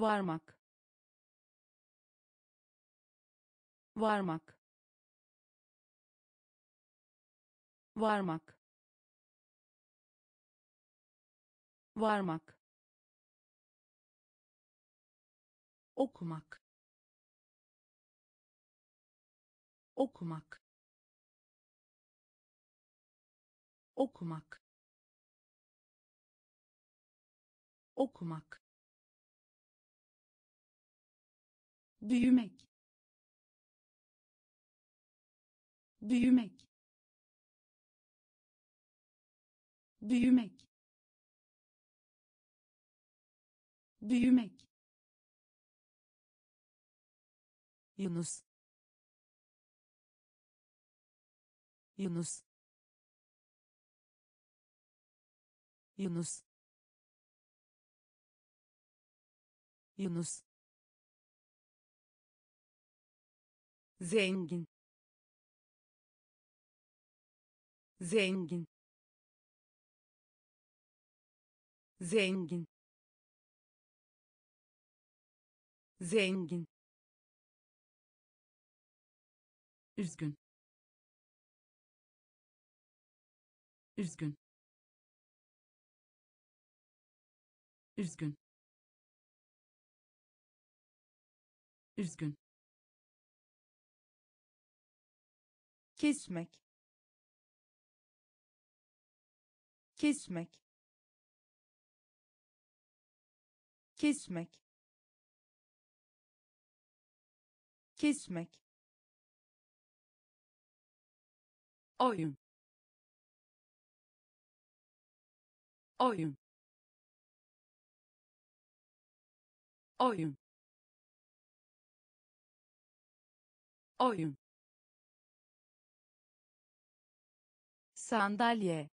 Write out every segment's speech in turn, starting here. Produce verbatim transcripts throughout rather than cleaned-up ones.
varmak, varmak, varmak, varmak, okumak, okumak, okumak, okumak, büyümek, büyümek, büyümek, büyümek, Yunus, Yunus, Yunus, Yunus, zengin, zengin, zengin, zengin, üzgün, üzgün, üzgün, üzgün, kesmek, kesmek, kesmek, kesmek, oyun, oyun, oyun, oyun, sandalye,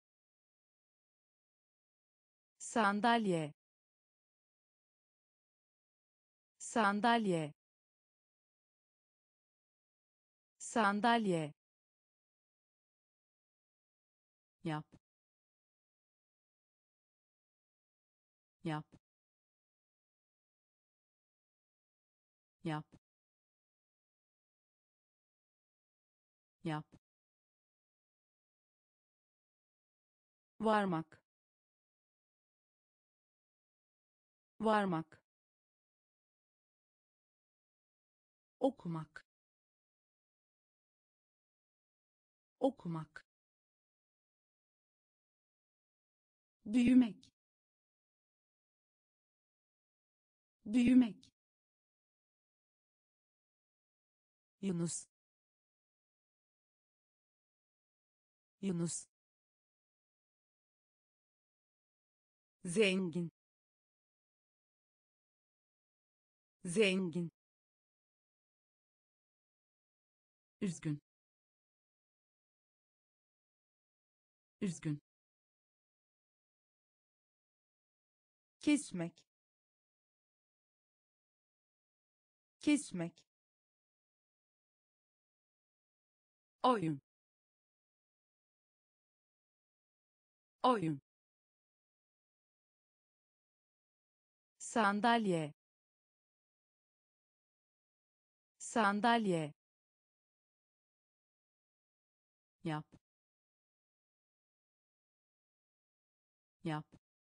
sandalye, sandalye, sandalye, yap, yap, yap, yap, varmak, varmak, okumak, okumak, büyümek, büyümek, Yunus, Yunus, zengin, zengin, üzgün, üzgün, kesmek, kesmek, oyun, oyun, sandalye, sandalye, yap, yap,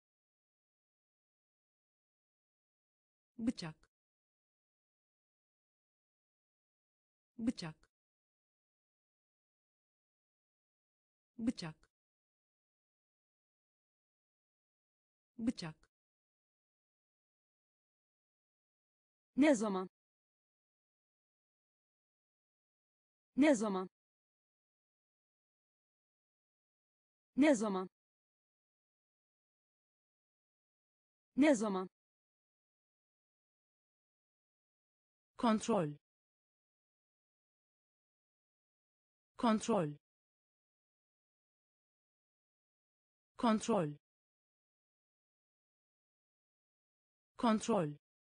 bıçak, bıçak, bıçak, bıçak, ne zaman, ne zaman, ne zaman, ne zaman, kontrol, kontrol, kontrol, kontrol,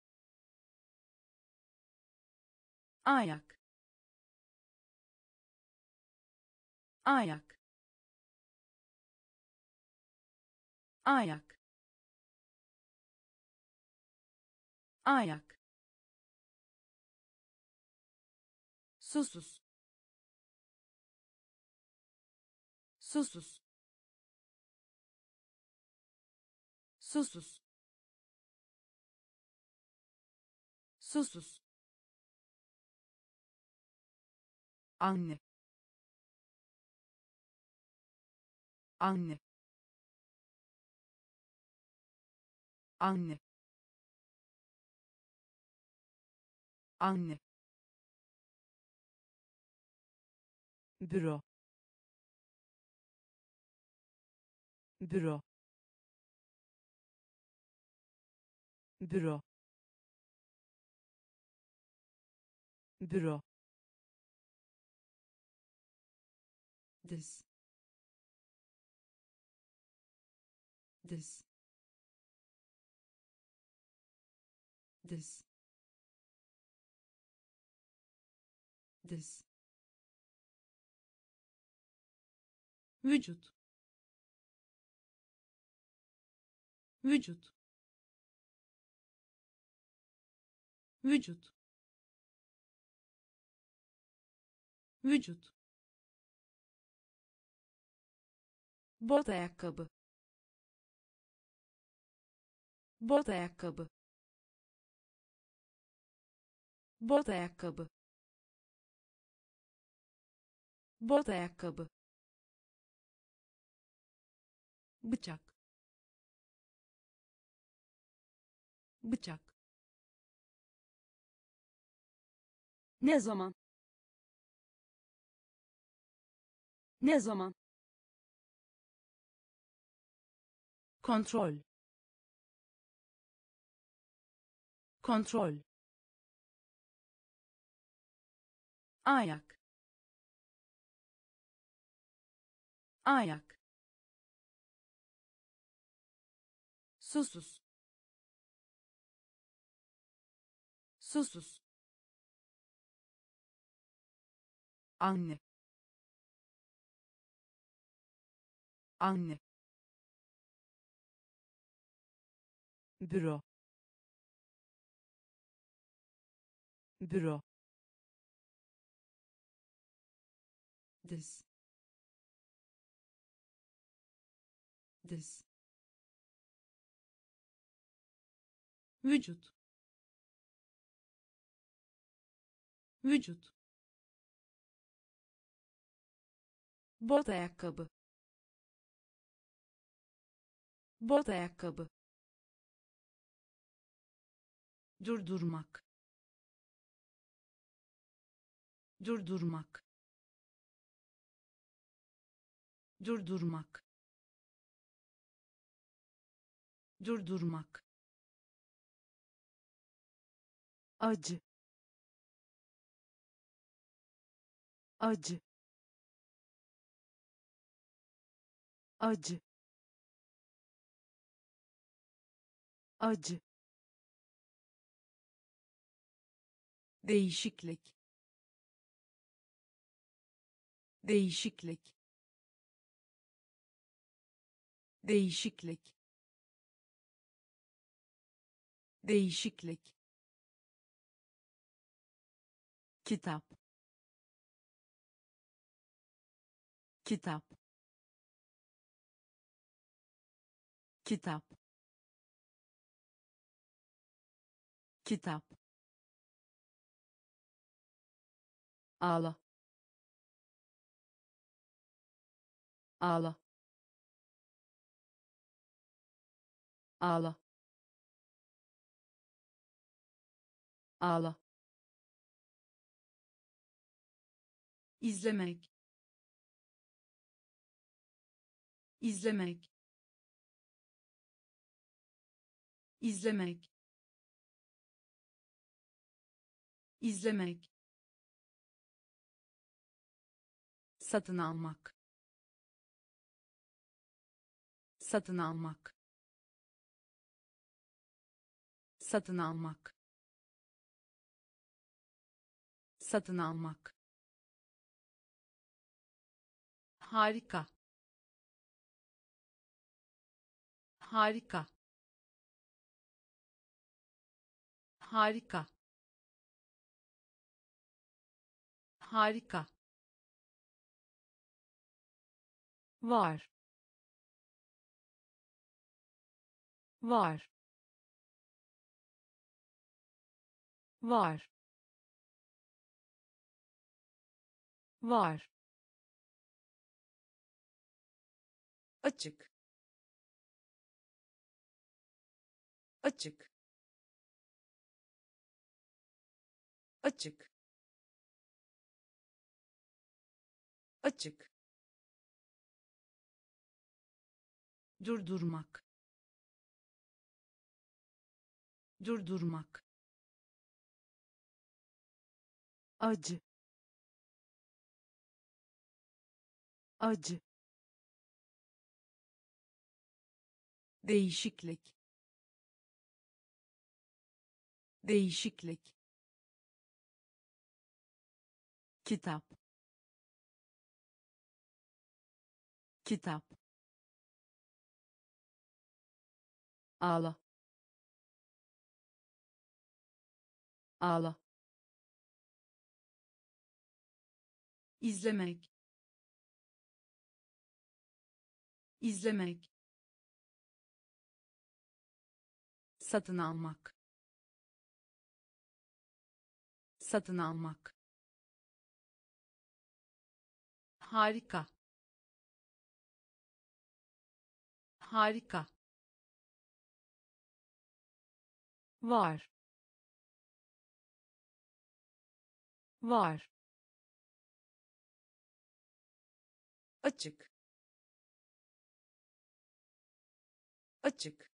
ayak, ayak, ayak, ayak, susuz, susuz, susuz, susuz, anne, anne, anne, anne, büro, büro, büro, büro, diz, diz, diz, diz, vücut, vücut, vücut, vücut, bot ayakkabı, bot ayakkabı, bot ayakkabı, bot ayakkabı, bıçak, bıçak, ne zaman, ne zaman, kontrol, kontrol, ayak, ayak, susuz, susuz, anne, anne, büro, büro, diz, diz, vücut, vücut, bot ayakkabı, bot ayakkabı, durdurmak, durdurmak, durdurmak, durdurmak, acı, acı, acı, acı, değişiklik, değişiklik, değişiklik, değişiklik, kitap, kitap, kitap, kitap, ağla, ağla, ağla, ağla, izlemek, izlemek, izlemek, izlemek, satın almak, satın almak, satın almak, satın almak, harika, harika, Harika. Harika. Var. Var. Var. Var. Açık. Açık. Açık. Açık. Durdurmak. Durdurmak. Acı. Acı. Değişiklik. Değişiklik. Kitap. Kitap. Ağla. Ağla. İzlemek. İzlemek. Satın almak. Satın almak. Harika. Harika. Var. Var. Açık. Açık.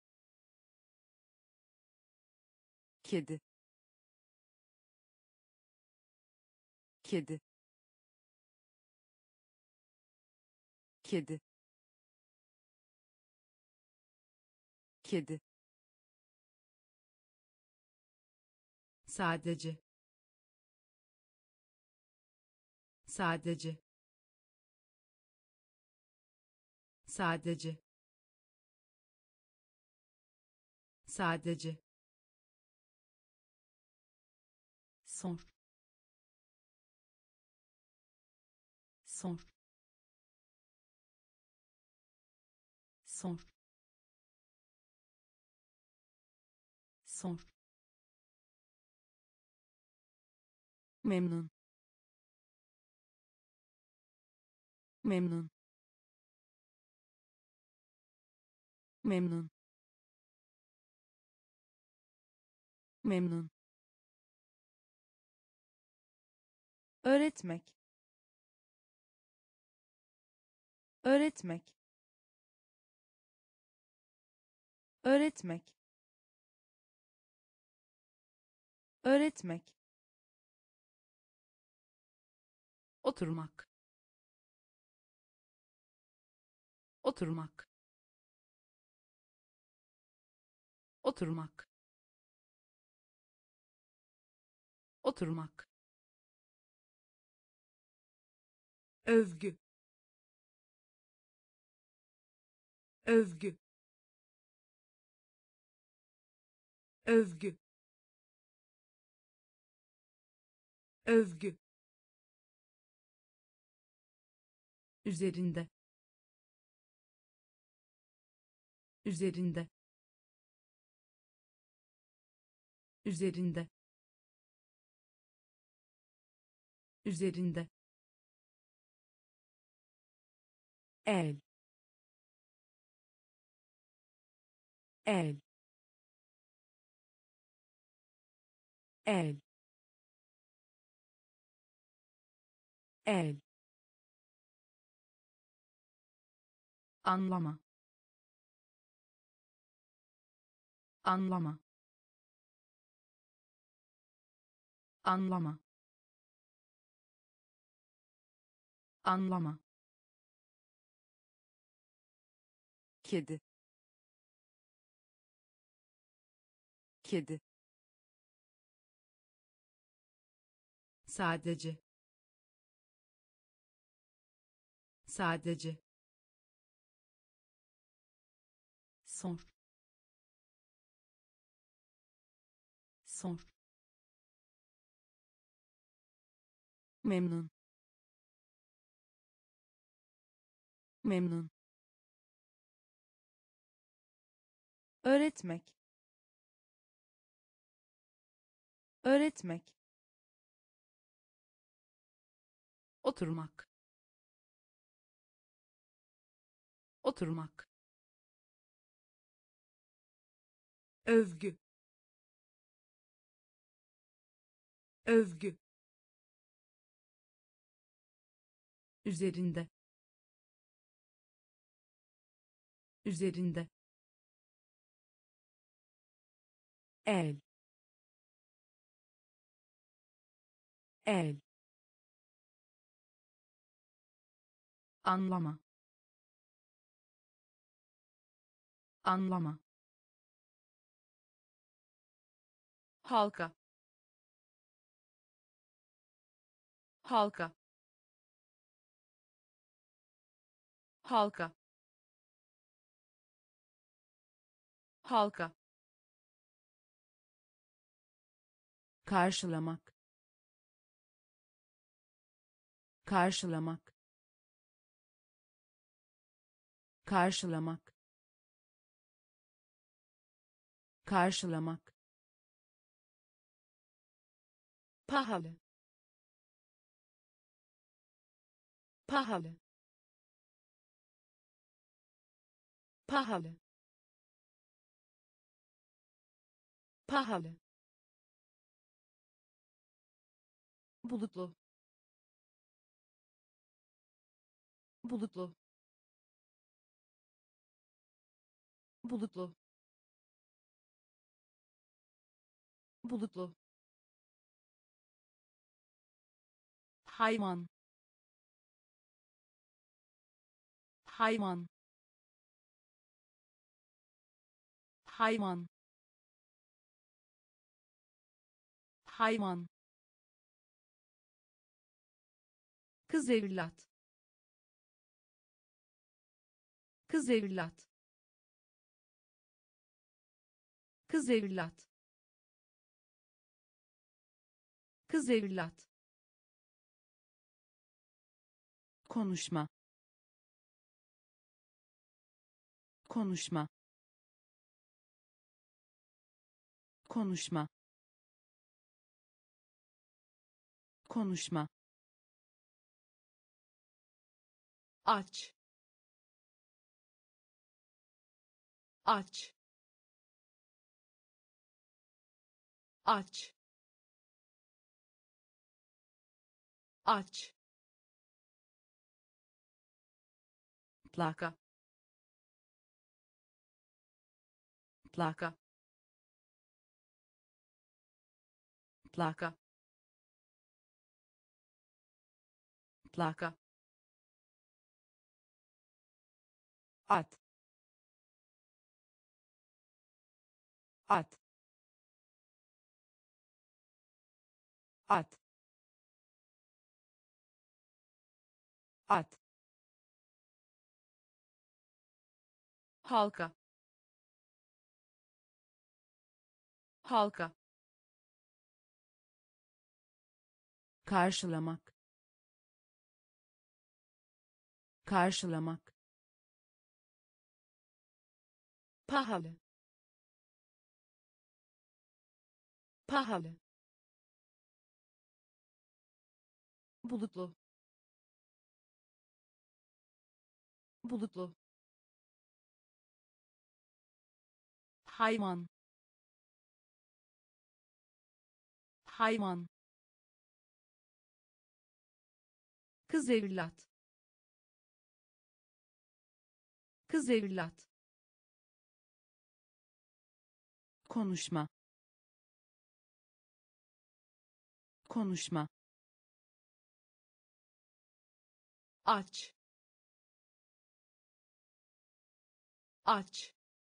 Kedi. Kedi. Kedi. Kedi. Sadece. Sadece. Sadece. Sadece. Sor. Sor. Sor. Sor. Memnun. Memnun. Memnun. Memnun. Öğretmek. Öğretmek. Öğretmek. Öğretmek. Oturmak. Oturmak. Oturmak. Oturmak. Övgü. Övgü. Övgü. Övgü. Üzerinde. Üzerinde. Üzerinde. Üzerinde. El. El. El. El. Anlama. Anlama. Anlama. Anlama. Kedi. Kedi. Sadece. Sadece. Sor. sor, memnun, memnun, öğretmek, öğretmek, oturmak, oturmak, övgü, övgü, üzerinde, üzerinde, el, el, anlama, anlama, halka, halka, halka, halka, karşılamak, karşılamak, karşılamak, karşılamak, pahalı, pahalı, pahalı, pahalı, bulutlu, bulutlu, bulutlu, bulutlu, hayvan, hayvan, hayvan, hayvan, kız evlat, kız evlat, kız evlat, kız evlat, konuşma, konuşma, konuşma, konuşma, aç, aç, aç, aç, plaka, plaka, plaka, plaka, at, at, at, at, halka, halka, karşılamak, karşılamak, pahalı, pahalı, bulutlu, bulutlu, hayvan, hayvan, kız evlat, kız evlat, konuşma, konuşma, aç, aç,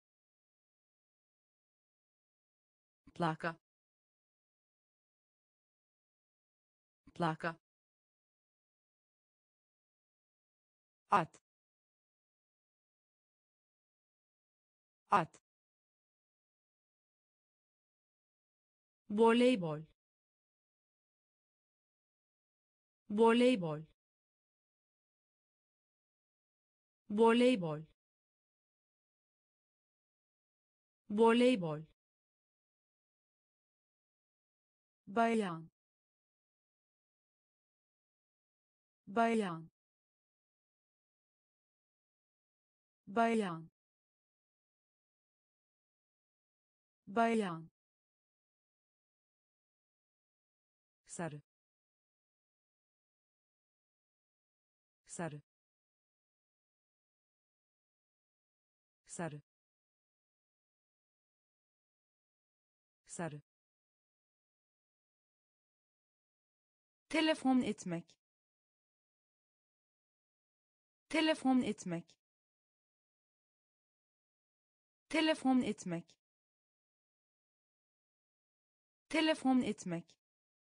plaka, plaka, at, at, voleybol voleybol voleybol voleybol bayan bayan bayan bayan sarı sarı sarı sarı telefon etmek telefon etmek telefon etmek telefon etmek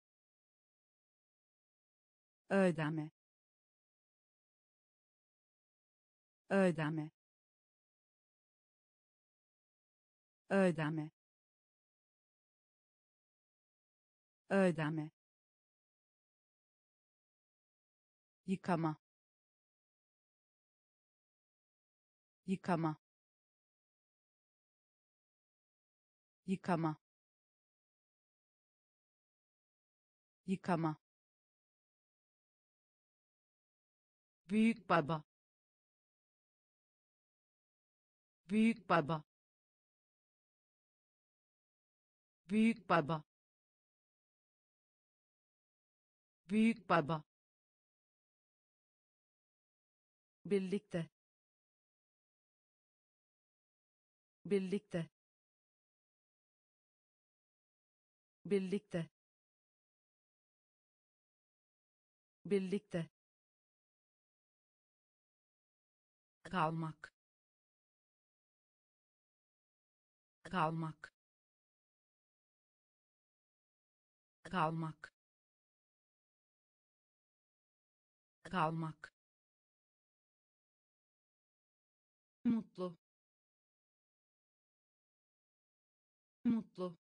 ödeme ödeme ödeme ödeme yıkama yıkama yıkama yıkama büyük baba büyük baba büyük baba büyük baba birlikte birlikte birlikte birlikte kalmak kalmak kalmak kalmak mutlu mutlu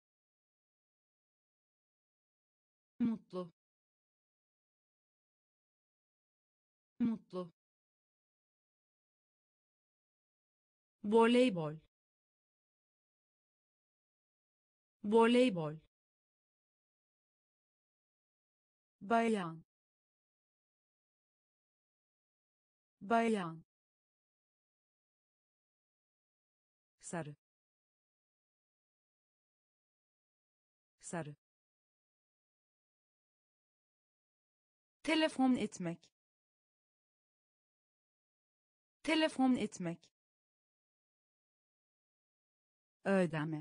mutlu mutlu voleybol voleybol bayan bayan sarı sarı telefon etmek telefon etmek ödeme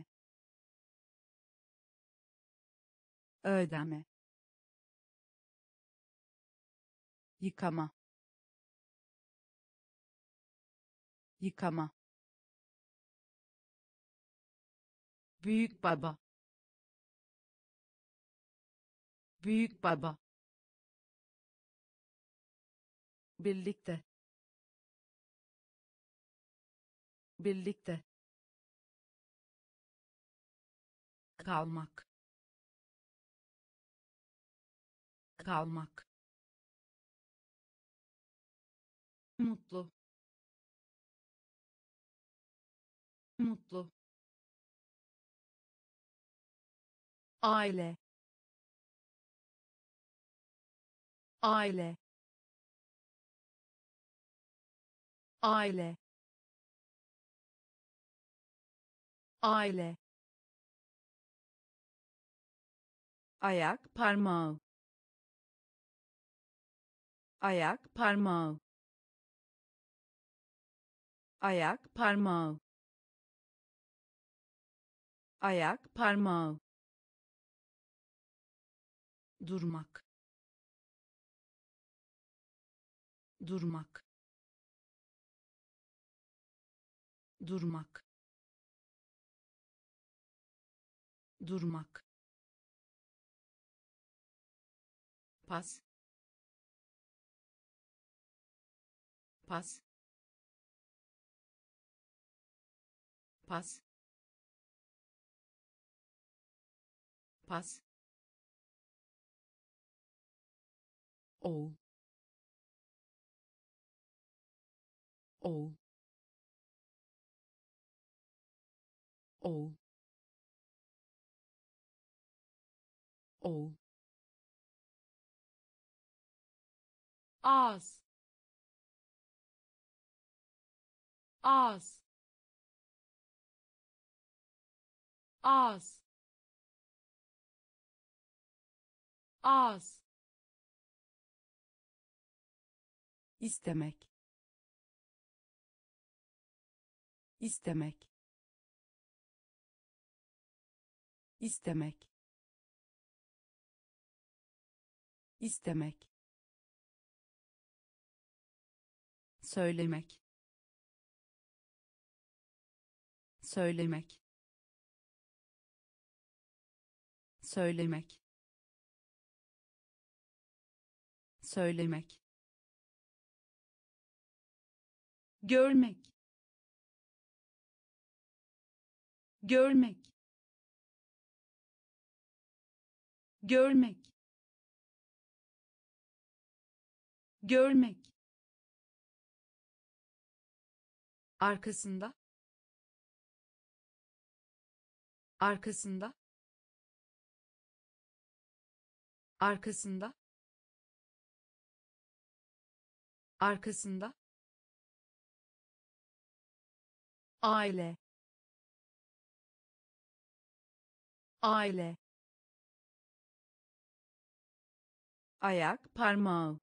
ödeme yıkama yıkama büyük baba büyük baba birlikte birlikte kalmak kalmak mutlu mutlu aile aile aile aile ayak parmağı ayak parmağı ayak parmağı ayak parmağı durmak durmak durmak durmak pas pas pas pas, oğul, oğul, oğul, oğul, ağız, ağız, ağız, ağız, istemek, istemek, istemek, istemek, söylemek, söylemek, söylemek, söylemek, görmek, görmek, görmek, görmek, arkasında, arkasında, arkasında, arkasında, aile, aile, ayak parmağı,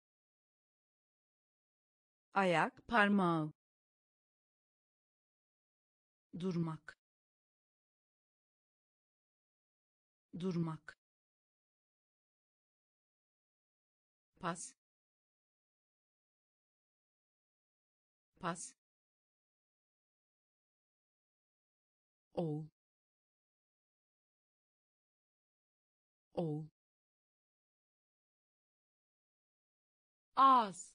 ayak parmağı, durmak, durmak, pas, pas, oğul, oğul, ağız,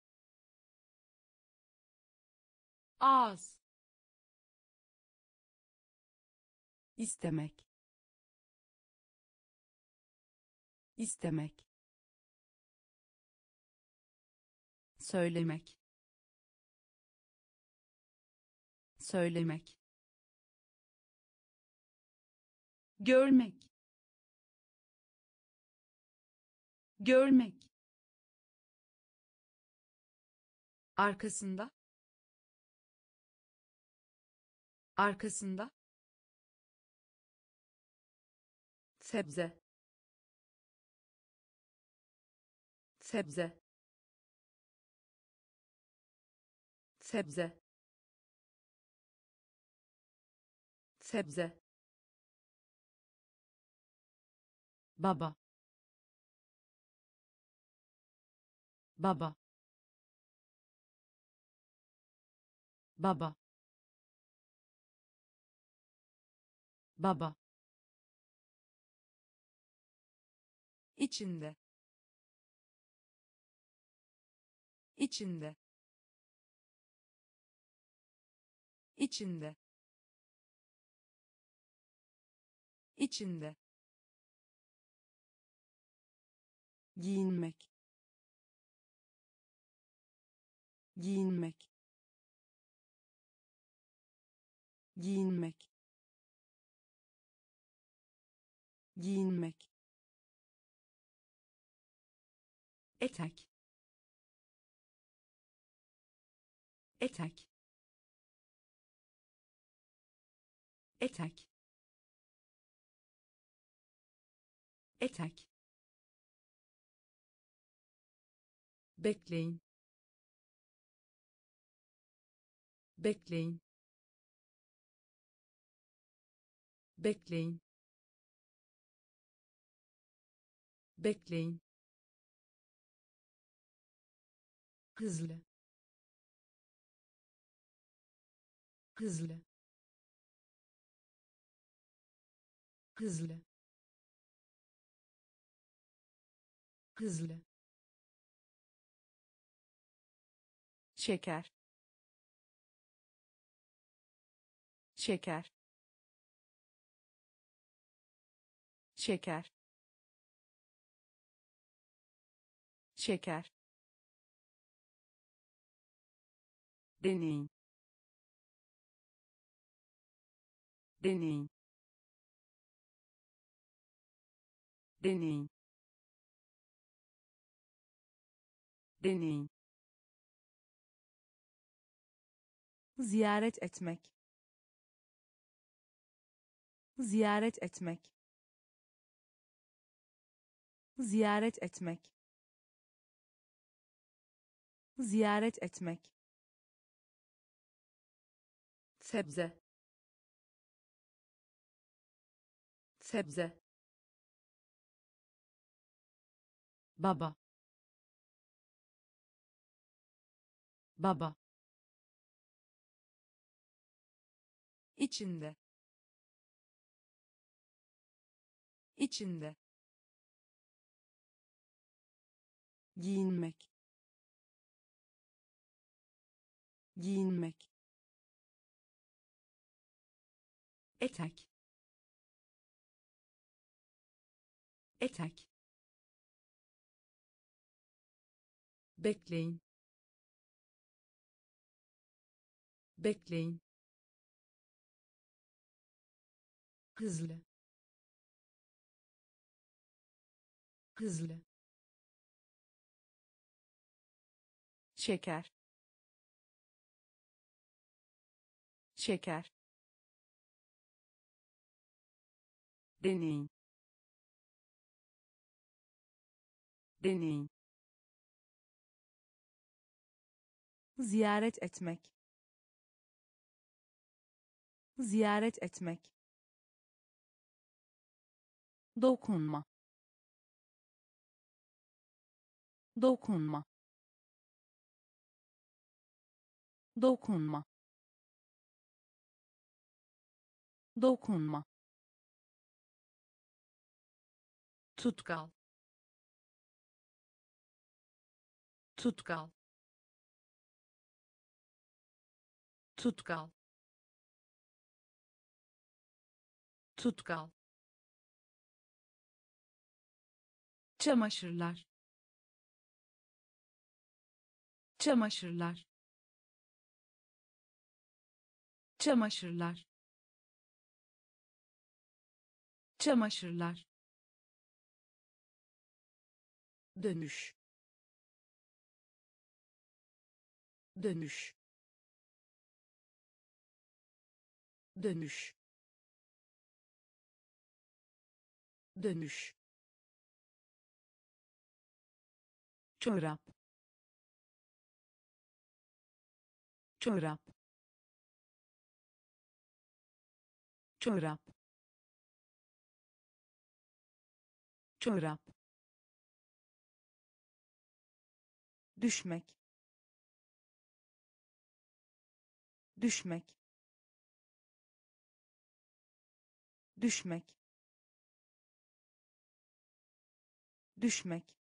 ağız, istemek, istemek, söylemek, söylemek, görmek, görmek, arkasında, arkasında, sebze, sebze, sebze, sebze, baba, baba, baba, baba, içinde, içinde, içinde, içinde, giyinmek, giyinmek, giyinmek, giyinmek, etek, etek, etek, etek, bekleyin, bekleyin, bekleyin, bekleyin, hızlı, hızlı, hızlı, hızlı, şeker, şeker, şeker şeker deney deney deney deney ziyaret etmek ziyaret etmek ziyaret etmek ziyaret etmek sebze sebze baba baba içinde içinde giyinmek giyinmek etek etek bekleyin bekleyin hızlı hızlı şeker şeker deney deney ziyaret etmek ziyaret etmek dokunma dokunma dokunma dokunma tutkal tutkal tutkal tutkal çamaşırlar çamaşırlar çamaşırlar çamaşırlar dönüş dönüş dönüş dönüş çorap çorap çorap çorap düşmek düşmek düşmek düşmek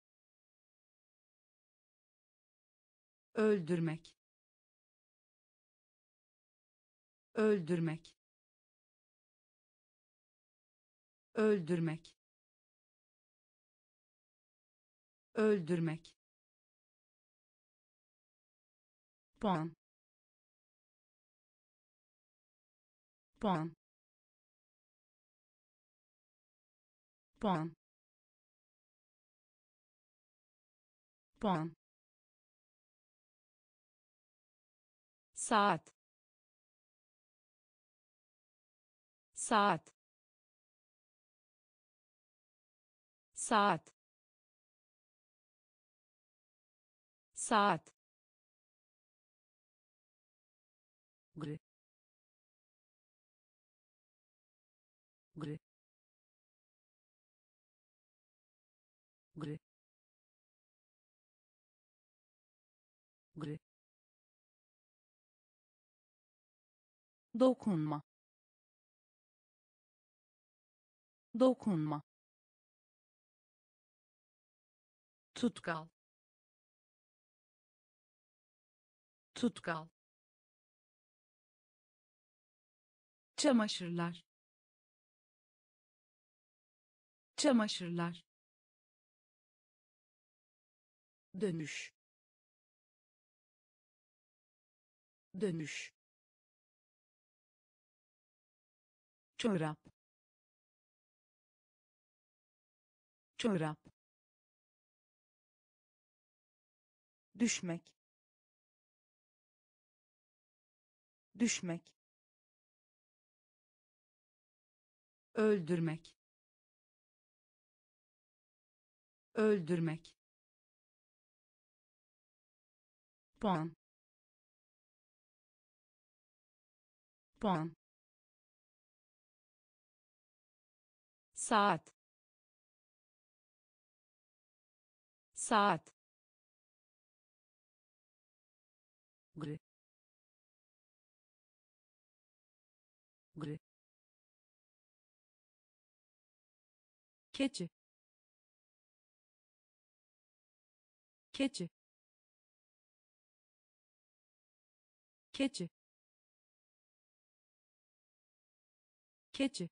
öldürmek öldürmek öldürmek öldürmek puan puan puan puan saat saat saat saat gri gri gri gri dokunma dokunma tutkal tutkal çamaşırlar çamaşırlar, dönüş, dönüş, çorap, çorap, düşmek, düşmek, öldürmek, öldürmek, puan, puan, saat, saat, gri, gri, keçi, keçi, keçi, keçi,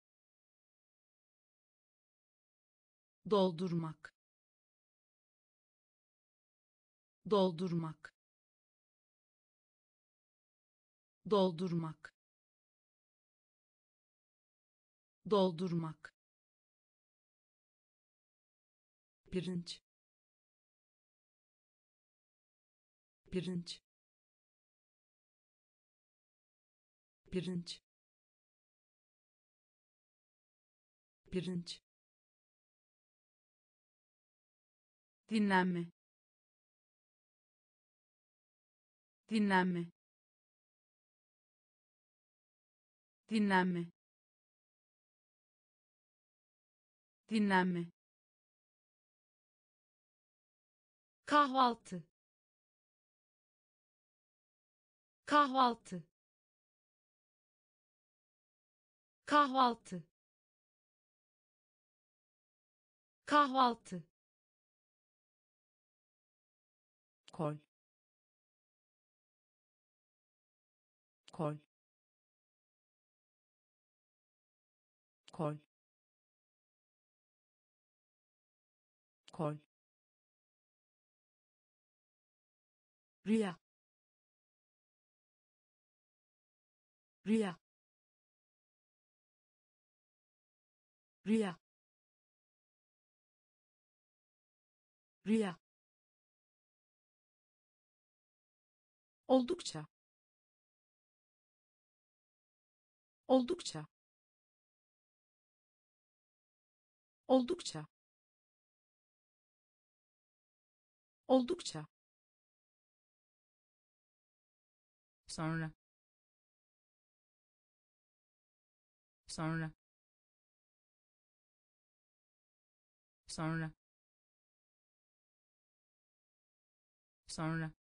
doldurmak, doldurmak, doldurmak, doldurmak, pirinç, pirinç, pirinç, pirinç, dinlenme, dinlenme, dinlenme, dinlenme, kahvaltı, kahvaltı, kahvaltı, kahvaltı, kol, kol, kol, kol, rüya, rüya, rüya, rüya, oldukça, oldukça, oldukça, oldukça, sonra, sonra, sonra, sonra,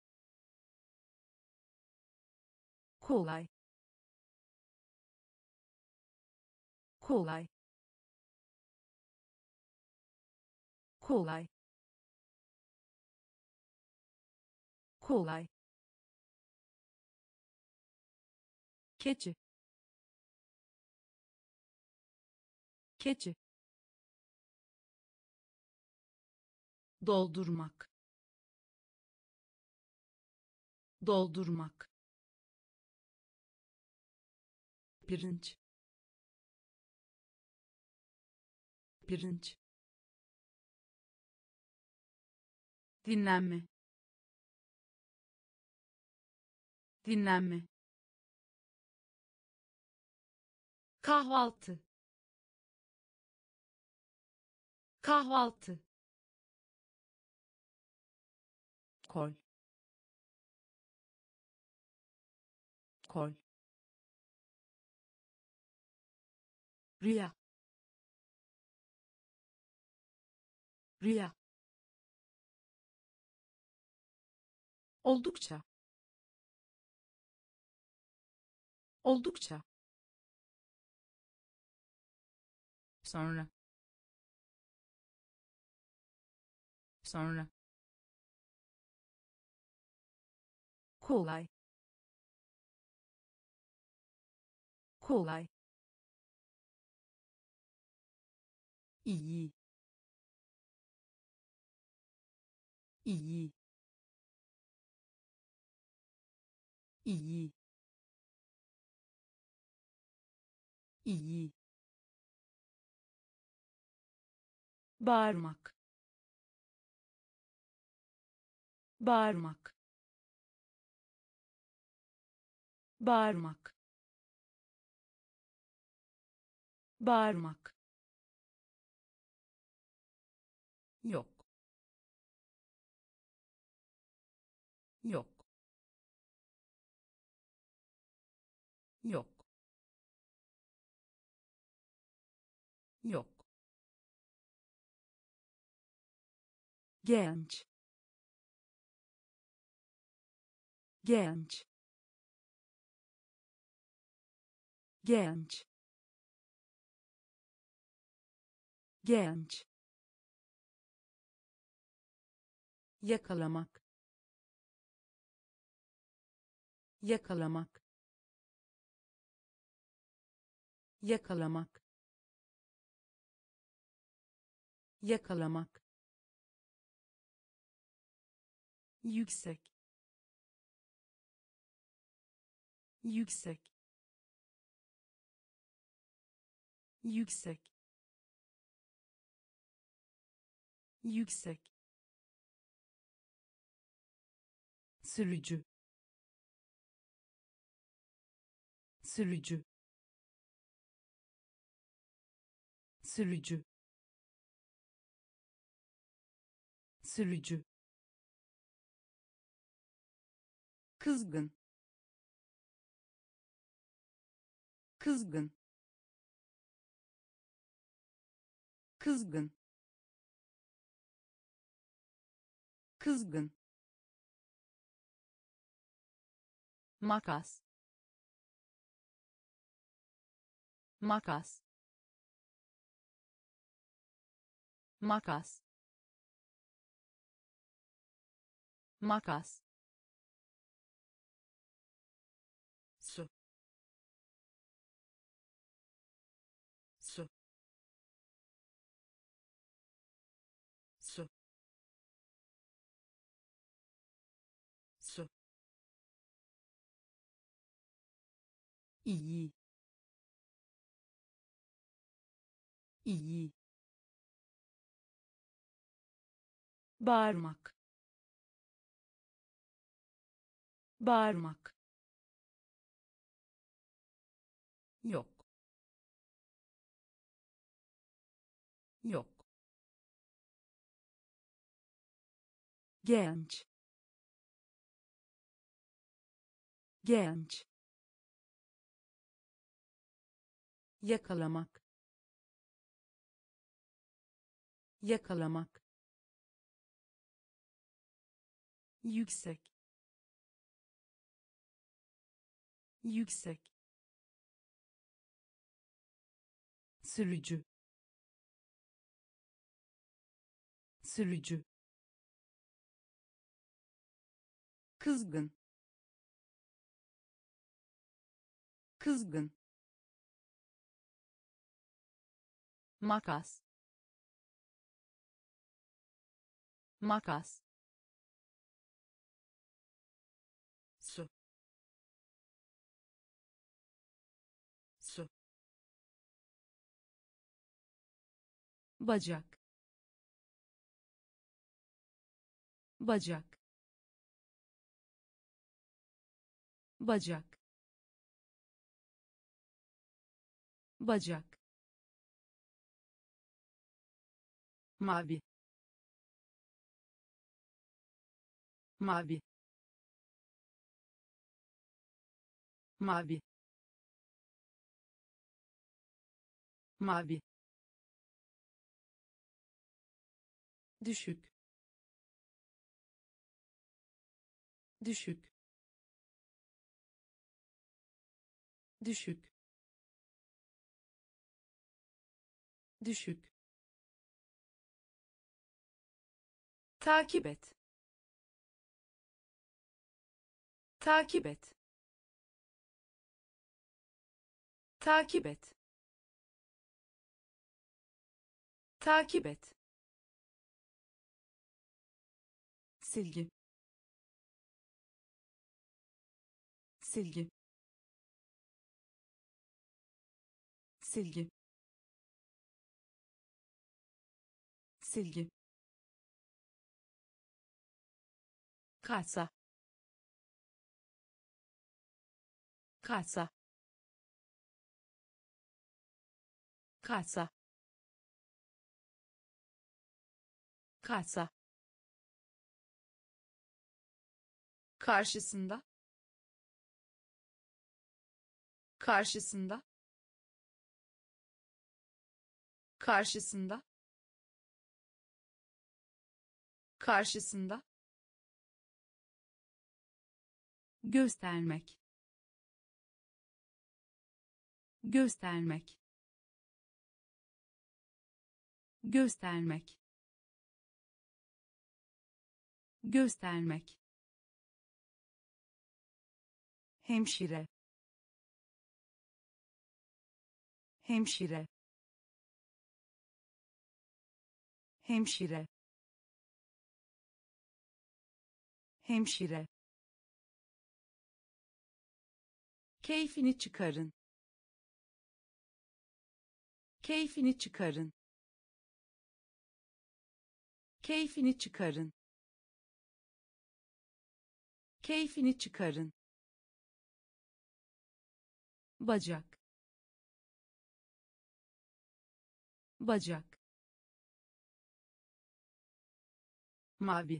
kolay, kolay, kolay, kolay, keçi, keçi, doldurmak, doldurmak, pirinç, pirinç, dinlenme, dinlenme, kahvaltı, kahvaltı, kol, kol, rüya, rüya, oldukça, oldukça, sonra, sonra, kolay, kolay, iyi iyi iyi iyi bağırmak bağırmak bağırmak bağırmak yok yok yok yok genç genç genç genç yakalamak yakalamak yakalamak yakalamak yüksek yüksek yüksek yüksek sürücü sürücü sürücü sürücü kızgın kızgın kızgın kızgın makas makas makas makas su su su su iyi iyi bağırmak bağırmak yok yok genç genç yakalamak yakalamak yüksek yüksek sürücü sürücü kızgın kızgın makas makas su su bacak bacak bacak bacak mavi mavi mavi mavi düşük düşük düşük düşük takip et takip et takip et Takip et. Silgi. Silgi. Silgi. Silgi. Kasa. Kasa. Kasa. Kasa. Karşısında. Karşısında. Karşısında. Karşısında. Göstermek. Göstermek. Göstermek. Göstermek. Hemşire. Hemşire. Hemşire. Hemşire. Keyfini çıkarın. Keyfini çıkarın. Keyfini çıkarın. Keyfini çıkarın. Bacak. Bacak. Mavi.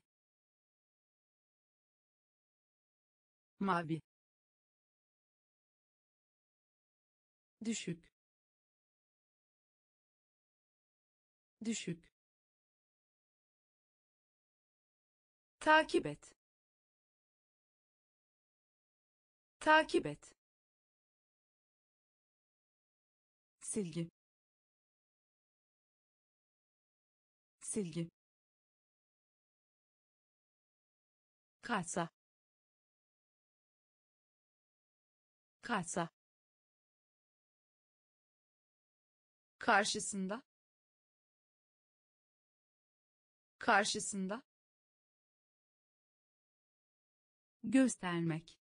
Mavi. Düşük. Düşük. Takip et. Takip et. Silgi. Silgi. Kasa. Kasa. Karşısında. Karşısında. Göstermek.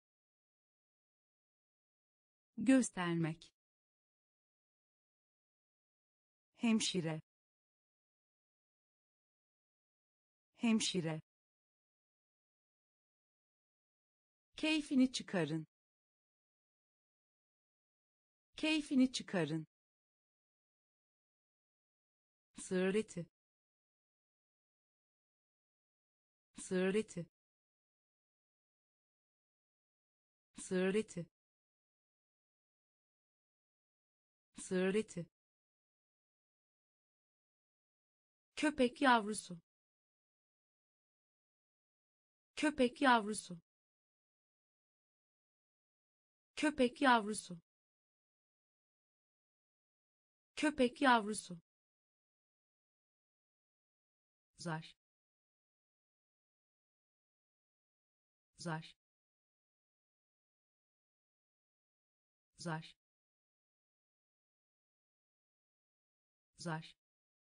Göstermek. Hemşire. Hemşire. Keyfini çıkarın. Keyfini çıkarın. Sığır eti. Sığır eti. Sığır eti. Sığır eti. Köpek yavrusu. Köpek yavrusu. Köpek yavrusu. Köpek yavrusu. Zar. Zar. Zar. Zar.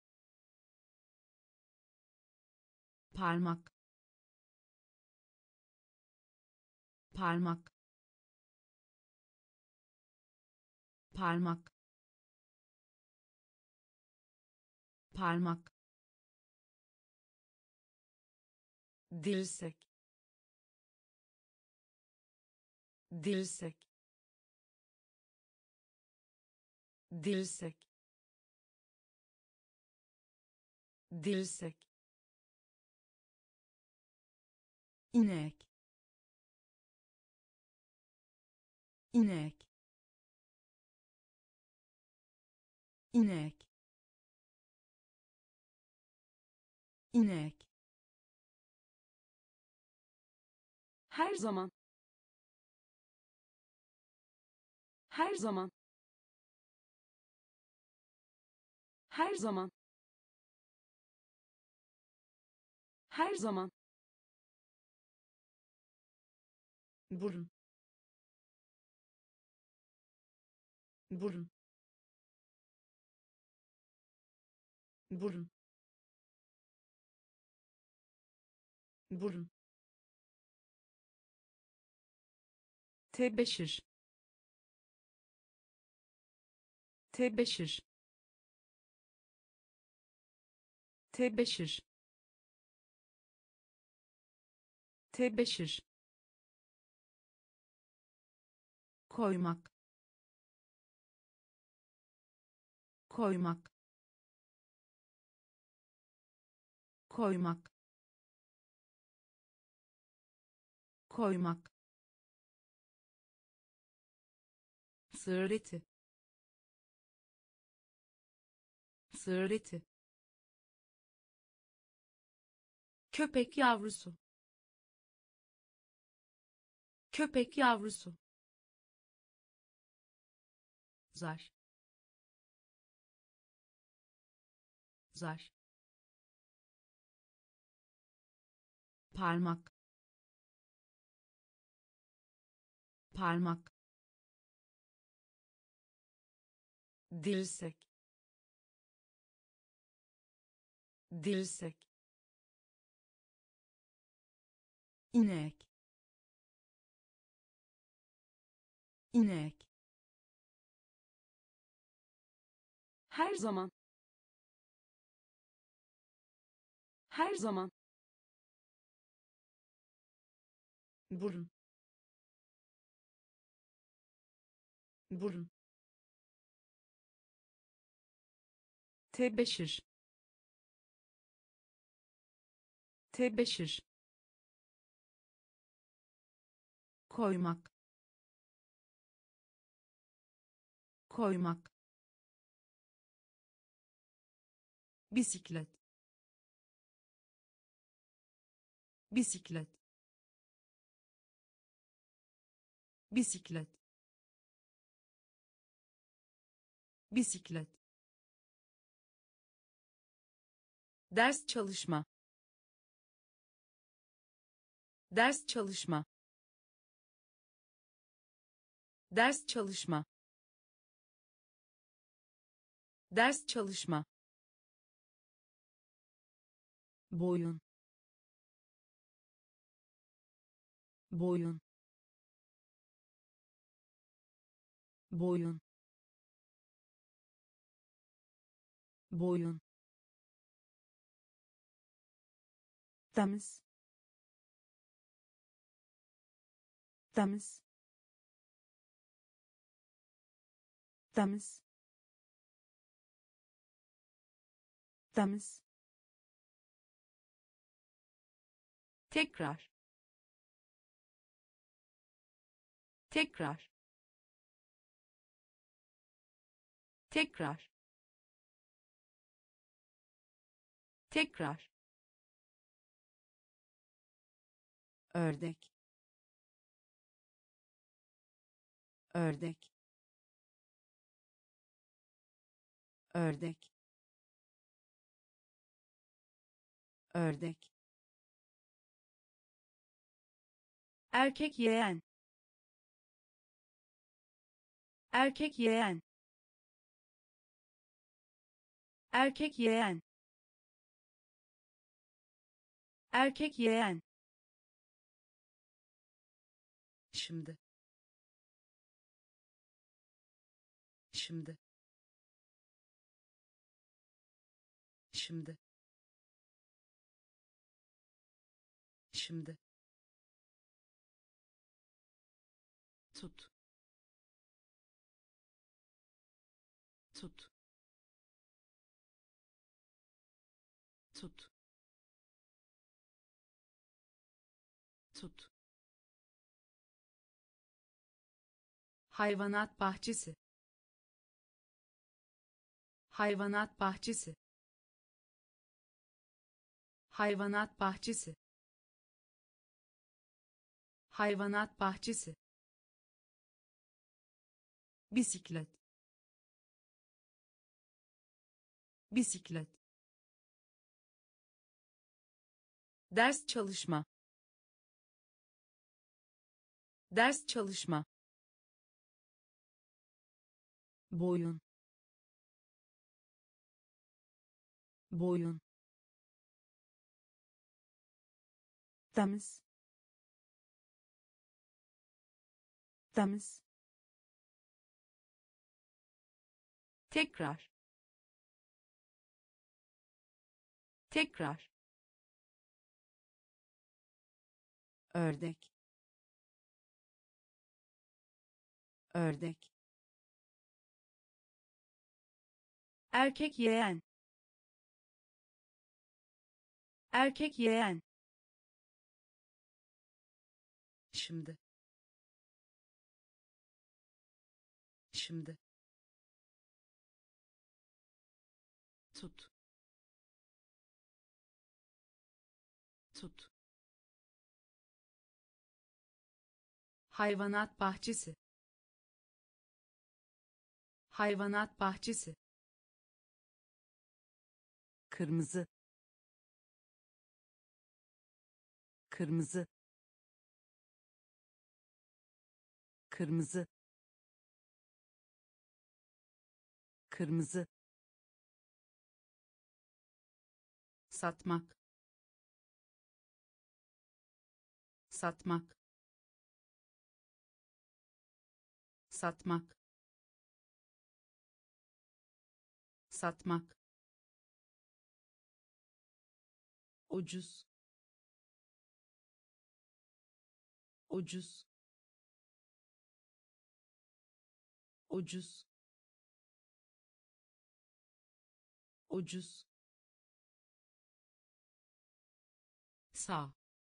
Parmak. Parmak. Parmak. Parmak. Dirsek. Dirsek. Dirsek. Dirsek. İnek. İnek. İnek. İnek. Her zaman. Her zaman. Her zaman. Her zaman. Burun. Burun. burun, burun, tebeşir, tebeşir, tebeşir, tebeşir, koymak, koymak, koymak, koymak, sığır eti, sığır eti, köpek yavrusu, köpek yavrusu, zar, zar, parmak, parmak, dirsek, dirsek, inek, inek, her zaman, her zaman, burun, burun, tebeşir, tebeşir, koymak, koymak, bisiklet, bisiklet, bisiklet, bisiklet, ders çalışma, ders çalışma, ders çalışma, ders çalışma, boyun, boyun, boyun, boyun, temiz, temiz, temiz, temiz, tekrar, tekrar, tekrar, tekrar, ördek, ördek, ördek, ördek, erkek yeğen, erkek yeğen, erkek yeğen, erkek yeğen, şimdi, şimdi, şimdi, şimdi, tut, tut, tut, tut, hayvanat bahçesi, hayvanat bahçesi, hayvanat bahçesi, hayvanat bahçesi, bisiklet, bisiklet, ders çalışma, ders çalışma, boyun, boyun, temiz, temiz, tekrar, tekrar, ördek, ördek, erkek yeğen, erkek yeğen, şimdi, şimdi, tut, tut, hayvanat bahçesi, hayvanat bahçesi, kırmızı, kırmızı, kırmızı, kırmızı, satmak, satmak, satmak, satmak, ucuz, ucuz, ucuz, ucuz, sağ,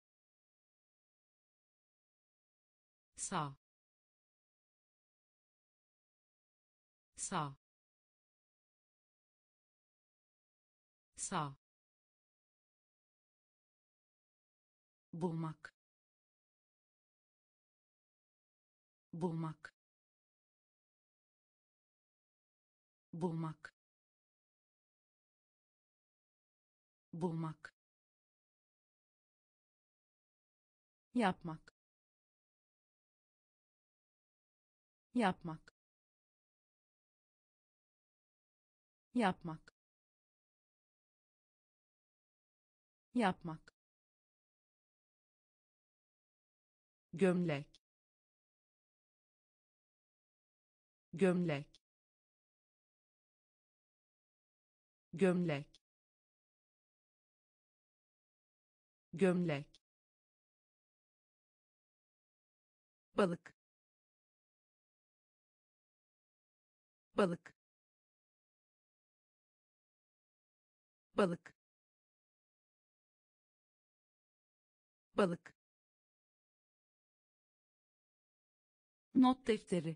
sağ, sağ, sağ, bulmak, bulmak, bulmak, bulmak, yapmak, yapmak, yapmak, yapmak, gömlek, gömlek, gömlek, gömlek, balık, balık, balık, balık, not defteri,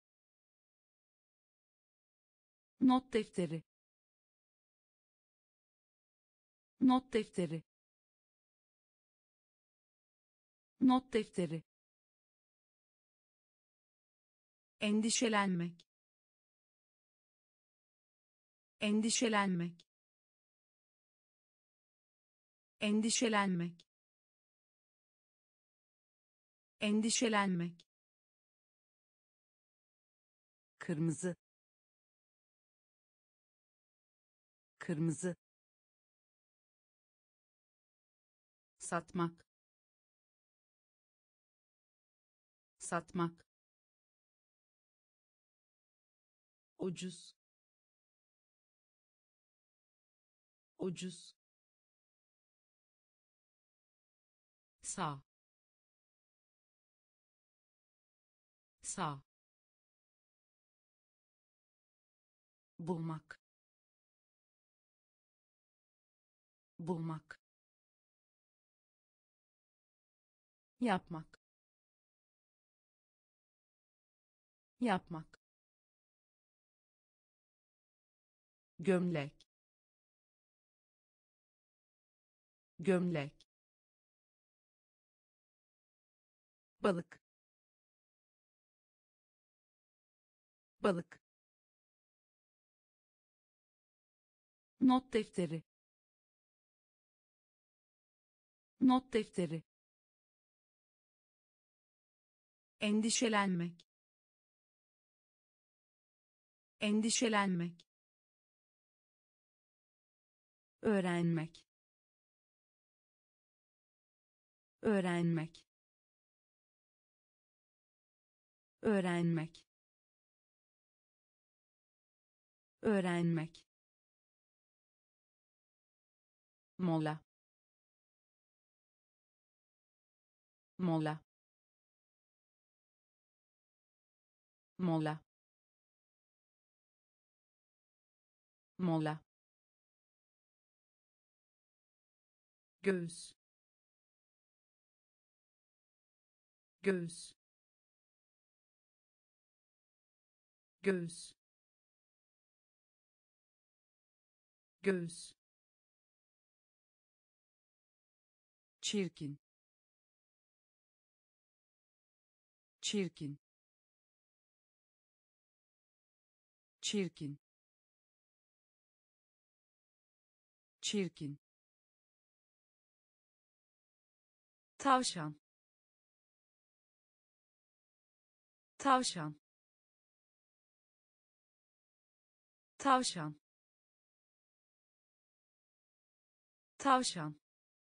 not defteri, not defteri, not defteri, endişelenmek, endişelenmek, endişelenmek, endişelenmek, kırmızı, kırmızı, satmak, satmak, ucuz, ucuz, sağ, sağ, bulmak, bulmak, yapmak, yapmak, gömlek, gömlek, balık, balık, not defteri, not defteri, endişelenmek, endişelenmek, öğrenmek öğrenmek öğrenmek öğrenmek mola mola mola mola göğüs göğüs göğüs göğüs çirkin çirkin çirkin çirkin tavşan tavşan tavşan tavşan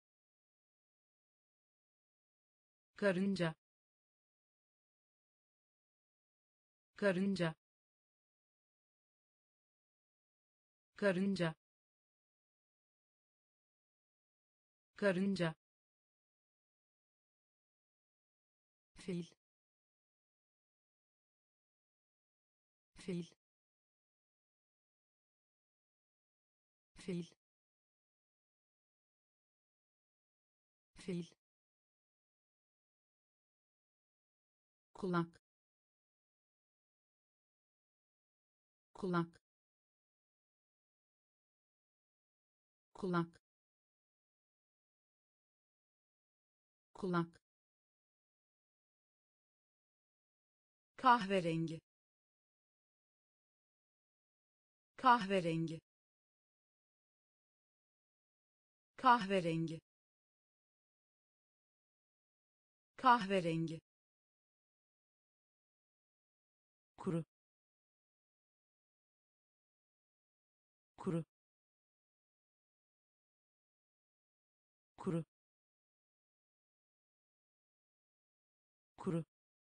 karınca karınca karınca karınca fil fil fil fil kulak kulak kulak kulak kahverengi kahverengi kahverengi kahverengi kuru kuru kuru kuru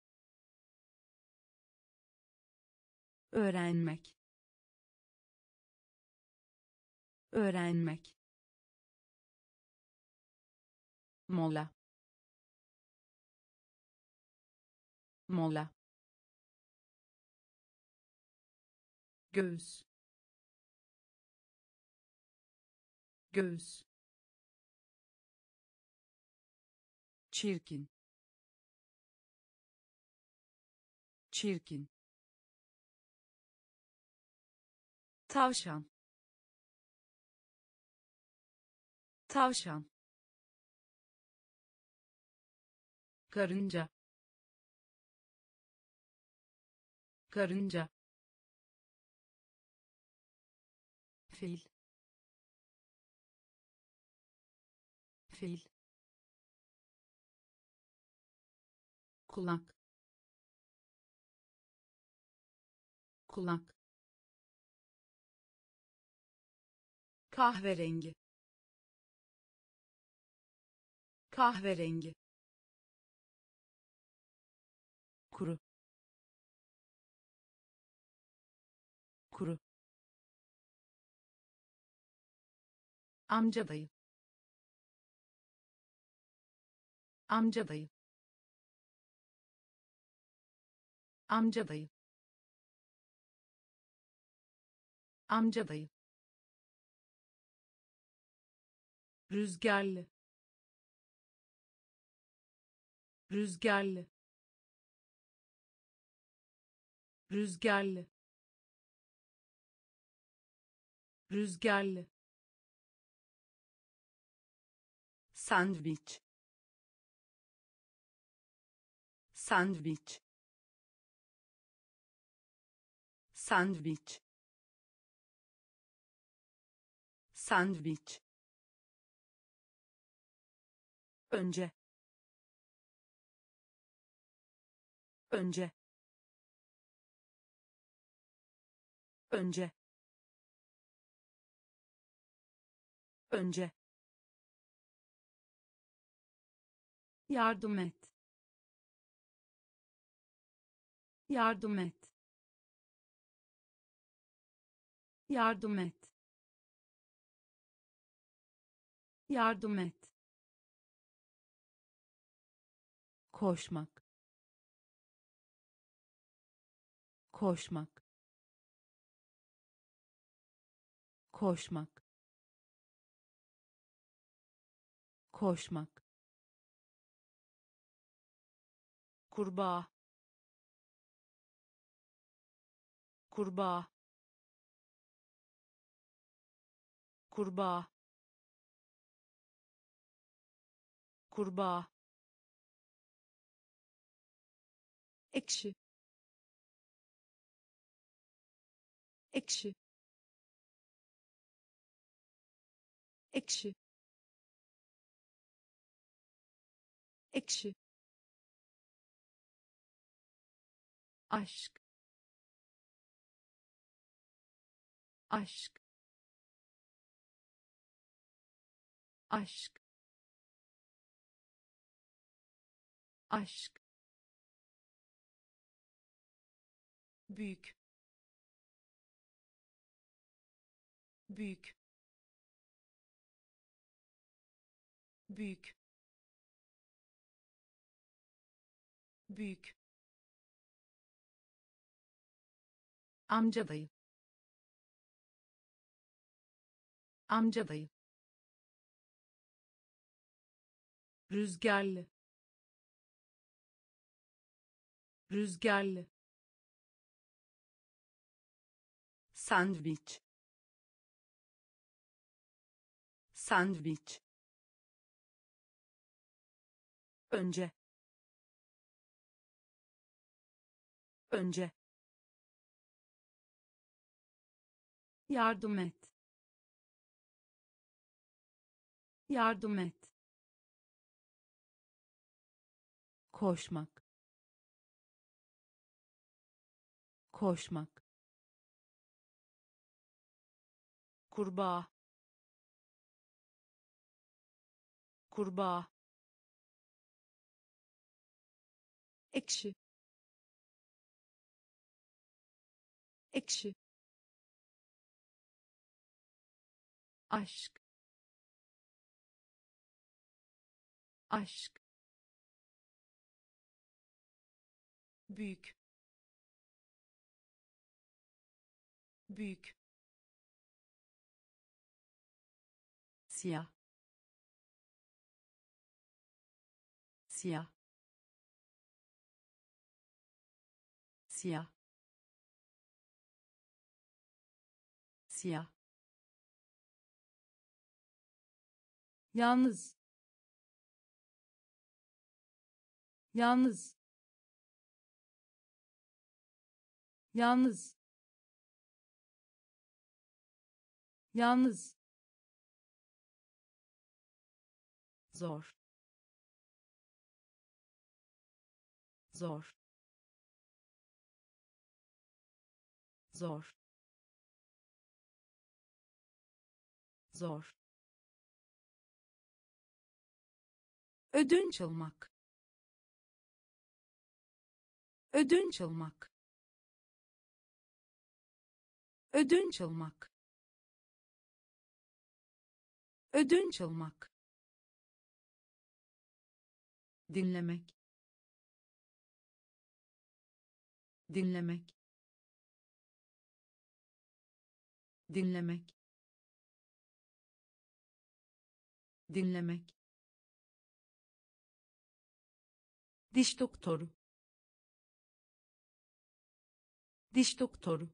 öğrenmek öğrenmek mola mola göğüs göğüs çirkin çirkin tavşan tavşan karınca karınca fil fil kulak kulak kahverengi kahverengi kuru kuru amca dayı amca dayı amca dayı amca dayı rüzgarlı rüzgarlı rüzgarlı rüzgarlı sandviç sandviç sandviç sandviç önce önce önce önce, yardım et, yardım et, yardım et, yardım et, koşmak, koşmak, koşmak, koşmak, kurbağa, kurbağa, kurbağa, kurbağa, ekşi, ekşi, ekşi, ekşi, aşk, aşk, aşk, aşk, büyük, büyük, büyük, büyük, amca dayı, amca dayı, rüzgarlı, rüzgarlı, sandviç, sandviç, önce, önce, yardım et, yardım et, koşmak, koşmak, kurbağa, kurbağa, ekşi, ekşi, aşk, aşk, büyük, büyük, siyah, siyah, siyah, siyah, yalnız, yalnız, yalnız, yalnız, zor, zor, zor, zor, ödünç, almak, ödünç, almak, ödünç, almak, ödünç, almak, dinlemek, dinlemek, dinlemek, dinlemek, diş doktoru, diş doktoru,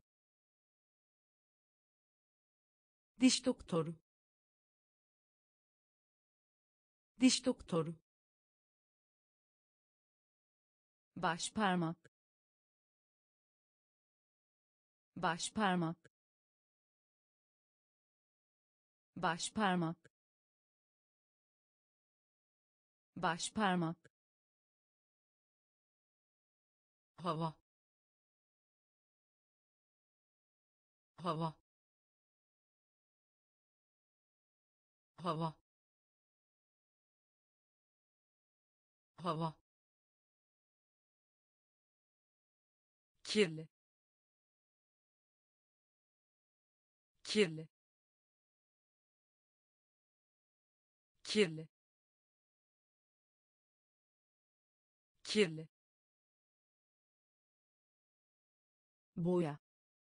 diş doktoru, diş doktoru, baş parmak, baş parmak, baş parmak, baş parmak, hava, hava, hava hava kirli, kirli, kirli, kirli, boya,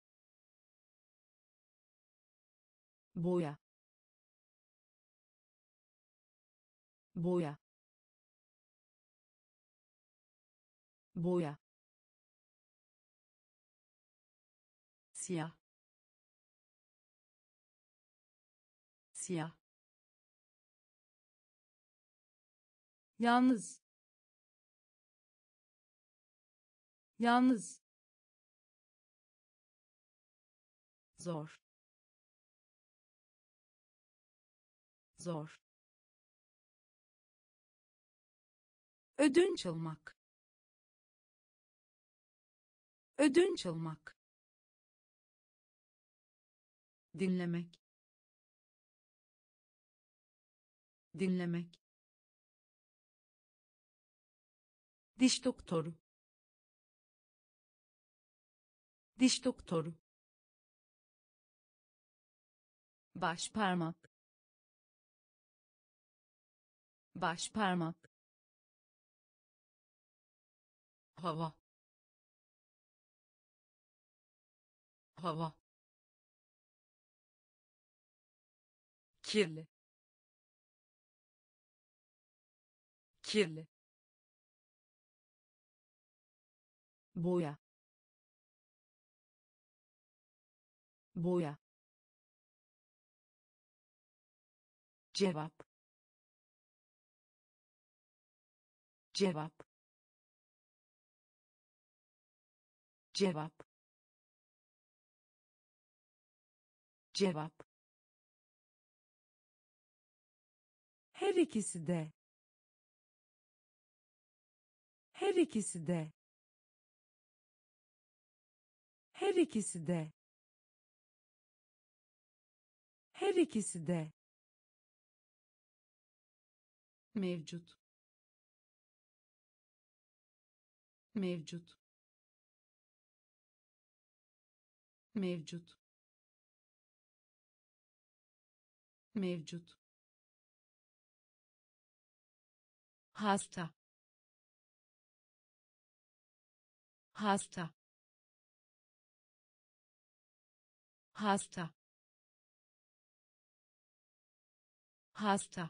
boya, boya, boya, siyah, siyah, yalnız, yalnız, zor, zor, ödünç almak, ödünç almak, dinlemek, dinlemek, diş doktoru diş doktoru baş parmak, baş parmak, hava hava kirli, kirli, boya, boya, cevap, cevap, cevap, cevap, her ikisi de, her ikisi de, her ikisi de, her ikisi de, mevcut mevcut mevcut mevcut hasta, hasta, hasta, hasta,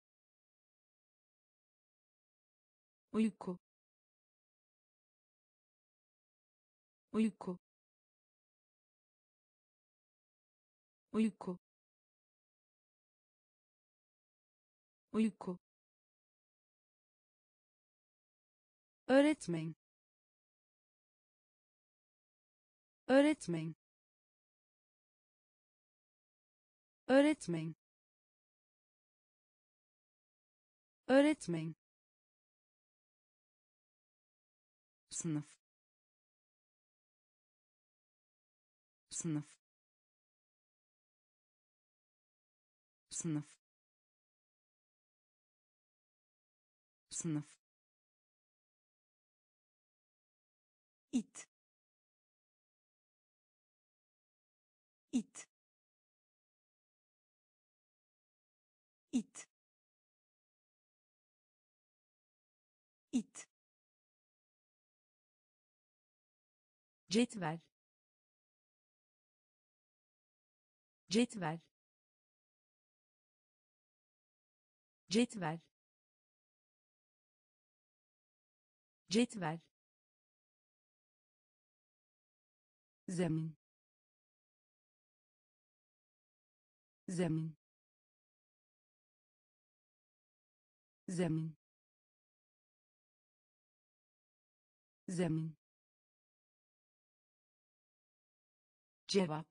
uyku uyku uyku uyku öğretmen, öğretmen, öğretmen, öğretmen, sınıf sınıf sınıf sınıf it it it it cetvel, cetvel, cetvel, cetvel, zemin zemin zemin zemin cevap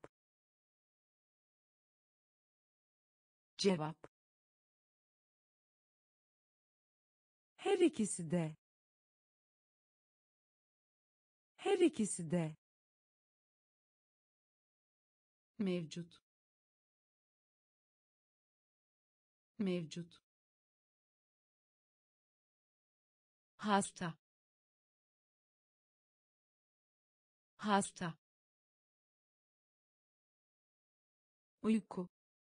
cevap her ikisi de, her ikisi de, mevcut mevcut, hasta, hasta, uyku,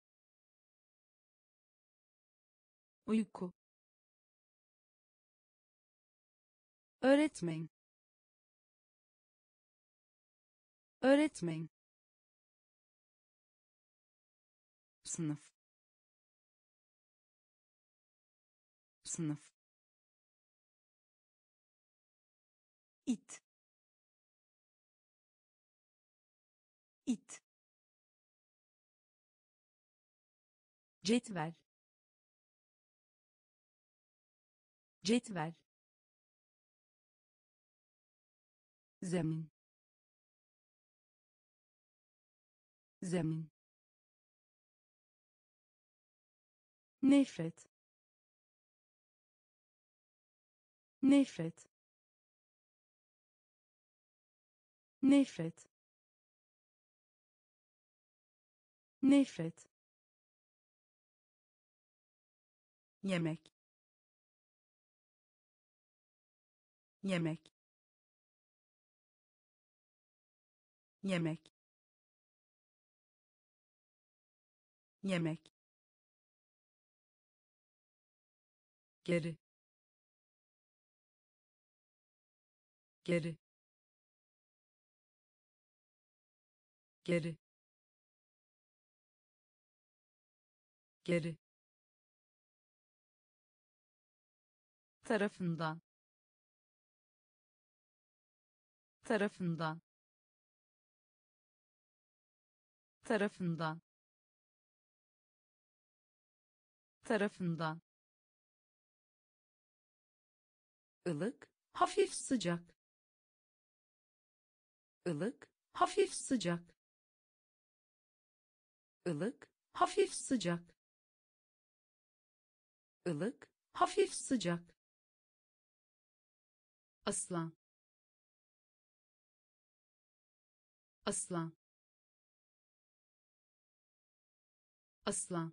uyku, öğretmen, öğretmen, sınıf, sınıf, it, it, cetvel, cetvel, zemin, zemin, nefret, nefret, nefret, nefret, yemek, yemek, yemek, yemek, geri, geri, geri, geri, tarafından, tarafından, tarafından, tarafından, ılık, hafif sıcak, ılık, hafif sıcak, ılık, hafif sıcak, ılık, hafif sıcak, aslan, aslan, aslan,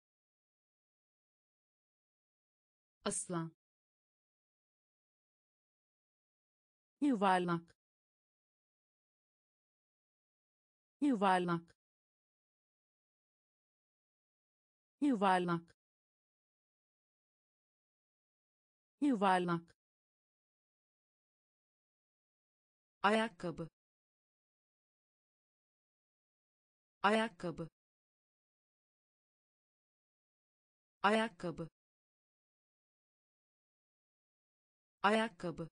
aslan, yuvarlak, yuvarlak, yuvarlak, yuvarlak, ayakkabı, ayakkabı, ayakkabı, ayakkabı,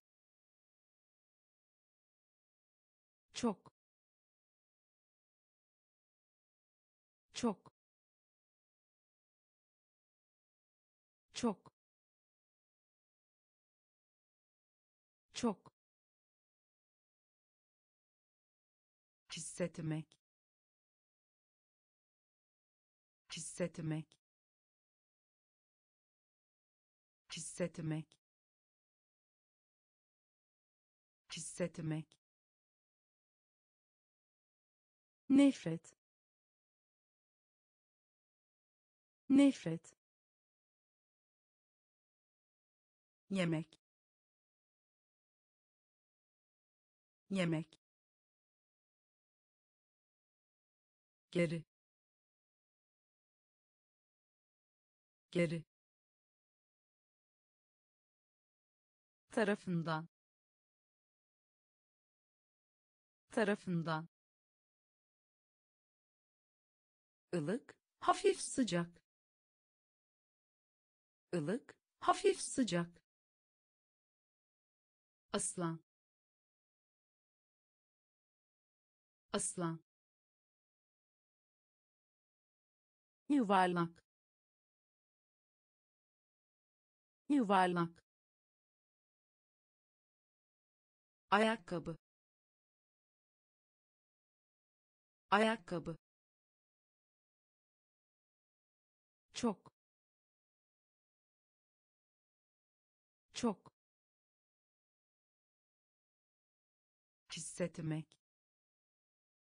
çok, çok, çok, çok, hissetmek, hissetmek, hissetmek, hissetmek, nefret, nefret, yemek, yemek, geri, geri, tarafından, tarafından, ılık, hafif sıcak, ılık, hafif sıcak, aslan, aslan, yuvarlak, yuvarlak, ayakkabı, ayakkabı, çok, çok, hissetmek,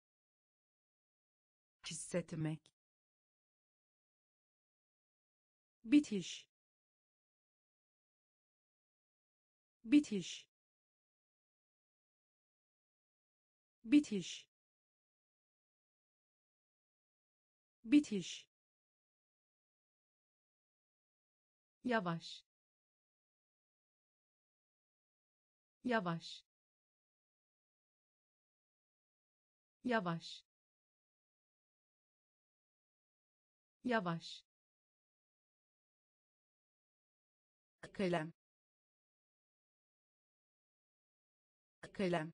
hissetmek, bitiş bitiş bitiş bitiş yavaş yavaş yavaş yavaş kalem kalem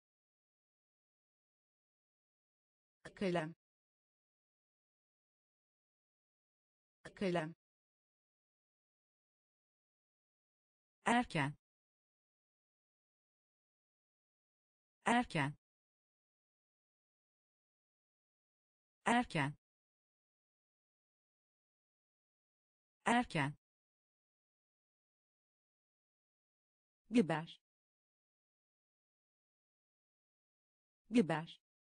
kalem kalem erken erken erken erken biber biber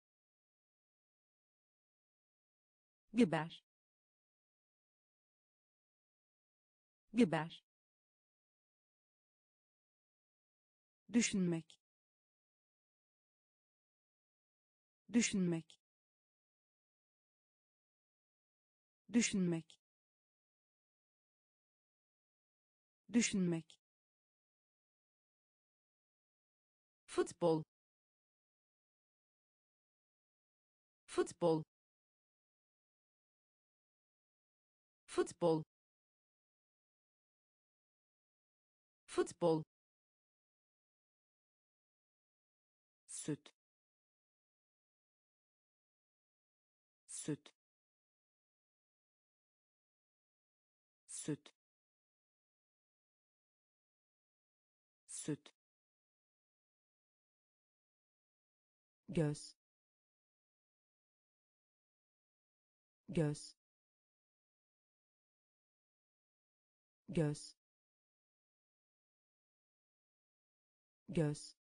biber biber düşünmek düşünmek düşünmek düşünmek futbol futbol futbol futbol süt süt süt süt göz göz göz göz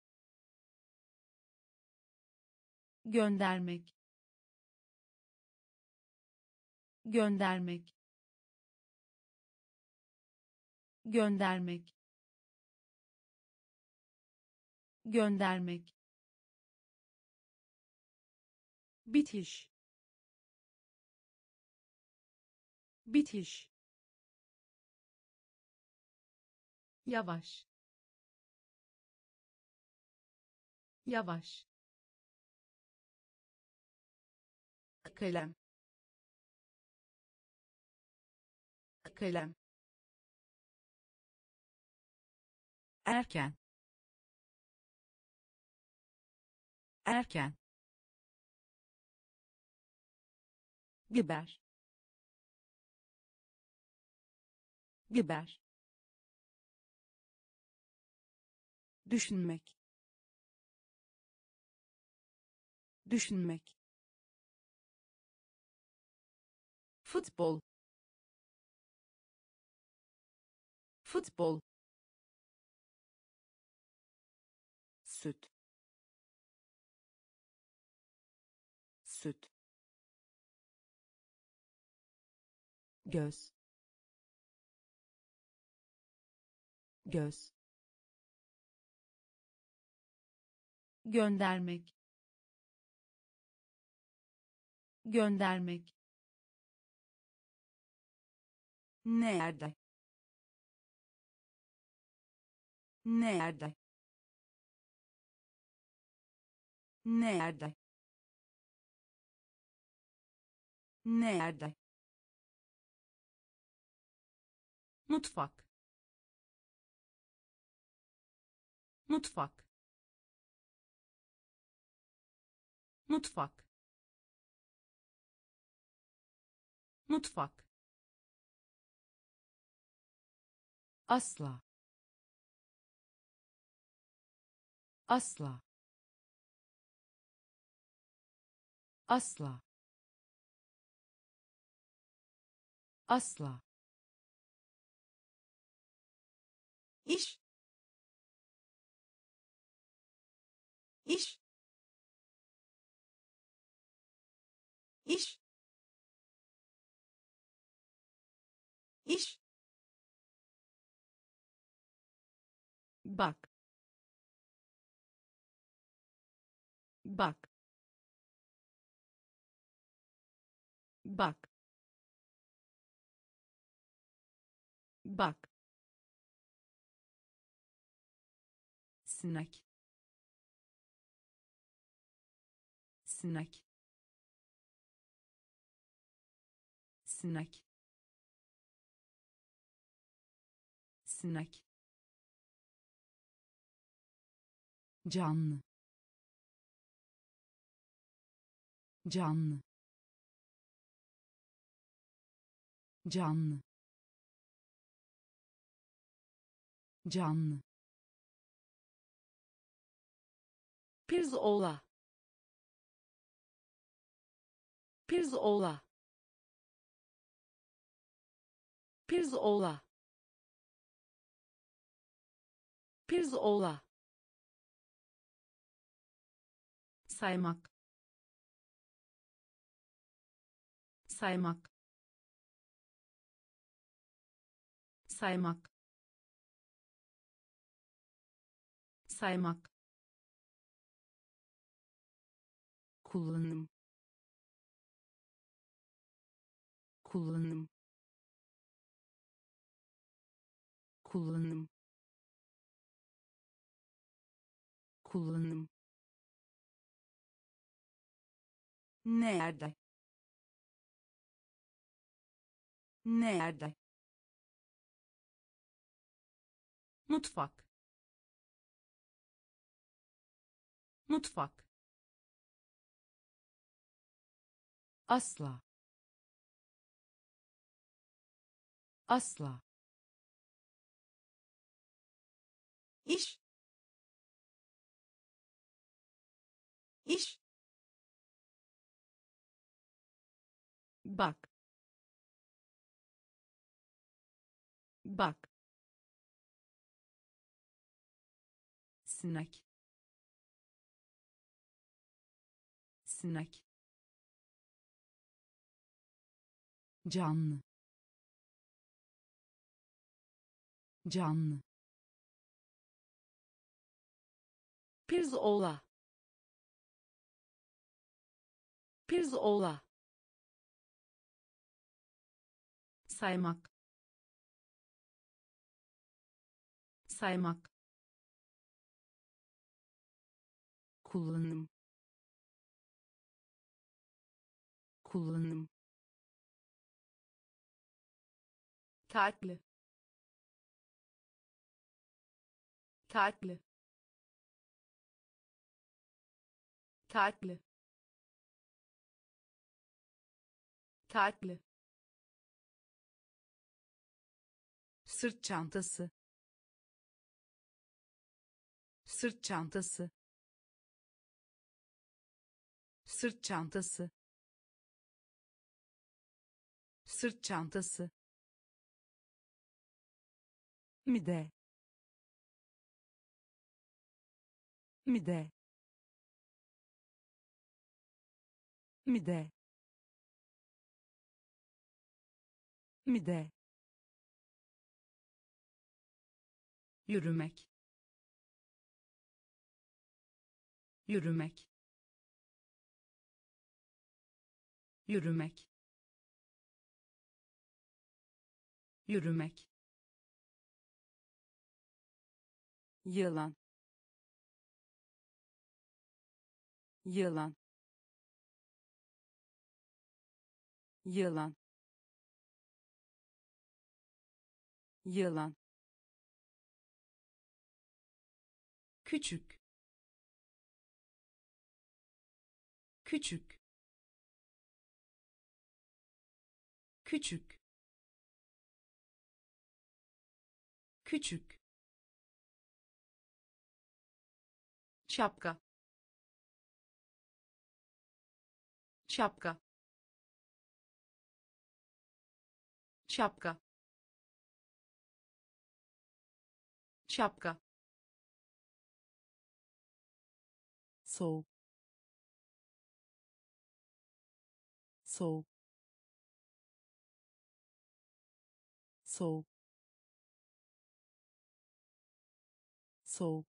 göndermek göndermek göndermek göndermek bitiş bitiş yavaş yavaş kalem kalem erken erken biber biber düşünmek düşünmek futbol futbol süt süt göz göz göndermek göndermek nerede nerede nerede nerede mutfak mutfak mutfak mutfak asla asla asla asla iş iş iş iş, bak, bak, bak, bak, sinek, sinek, sinek, sinek, canlı, canlı, canlı, canlı, pirzola, pirzola, pirzola, pirzola, saymak, saymak, saymak, saymak, kullanım, kullanım, kullanım, kullanım, nerede, nerede, mutfak, mutfak, asla, asla, iş, iş, bak, bak, sinek, sinek, canlı, canlı, pirzola, pirzola, saymak, saymak, kullanım, kullanım, tatlı, tatlı, tatlı, tatlı, sırt çantası, sırt çantası, sırt çantası, sırt çantası, mide, mide, mide, mide, yürümek, yürümek, yürümek, yürümek, yılan, yılan, yılan, yılan, küçük, küçük, küçük, küçük, şapka, şapka, şapka, şapka, soğuk, soğuk, soğuk, soğuk,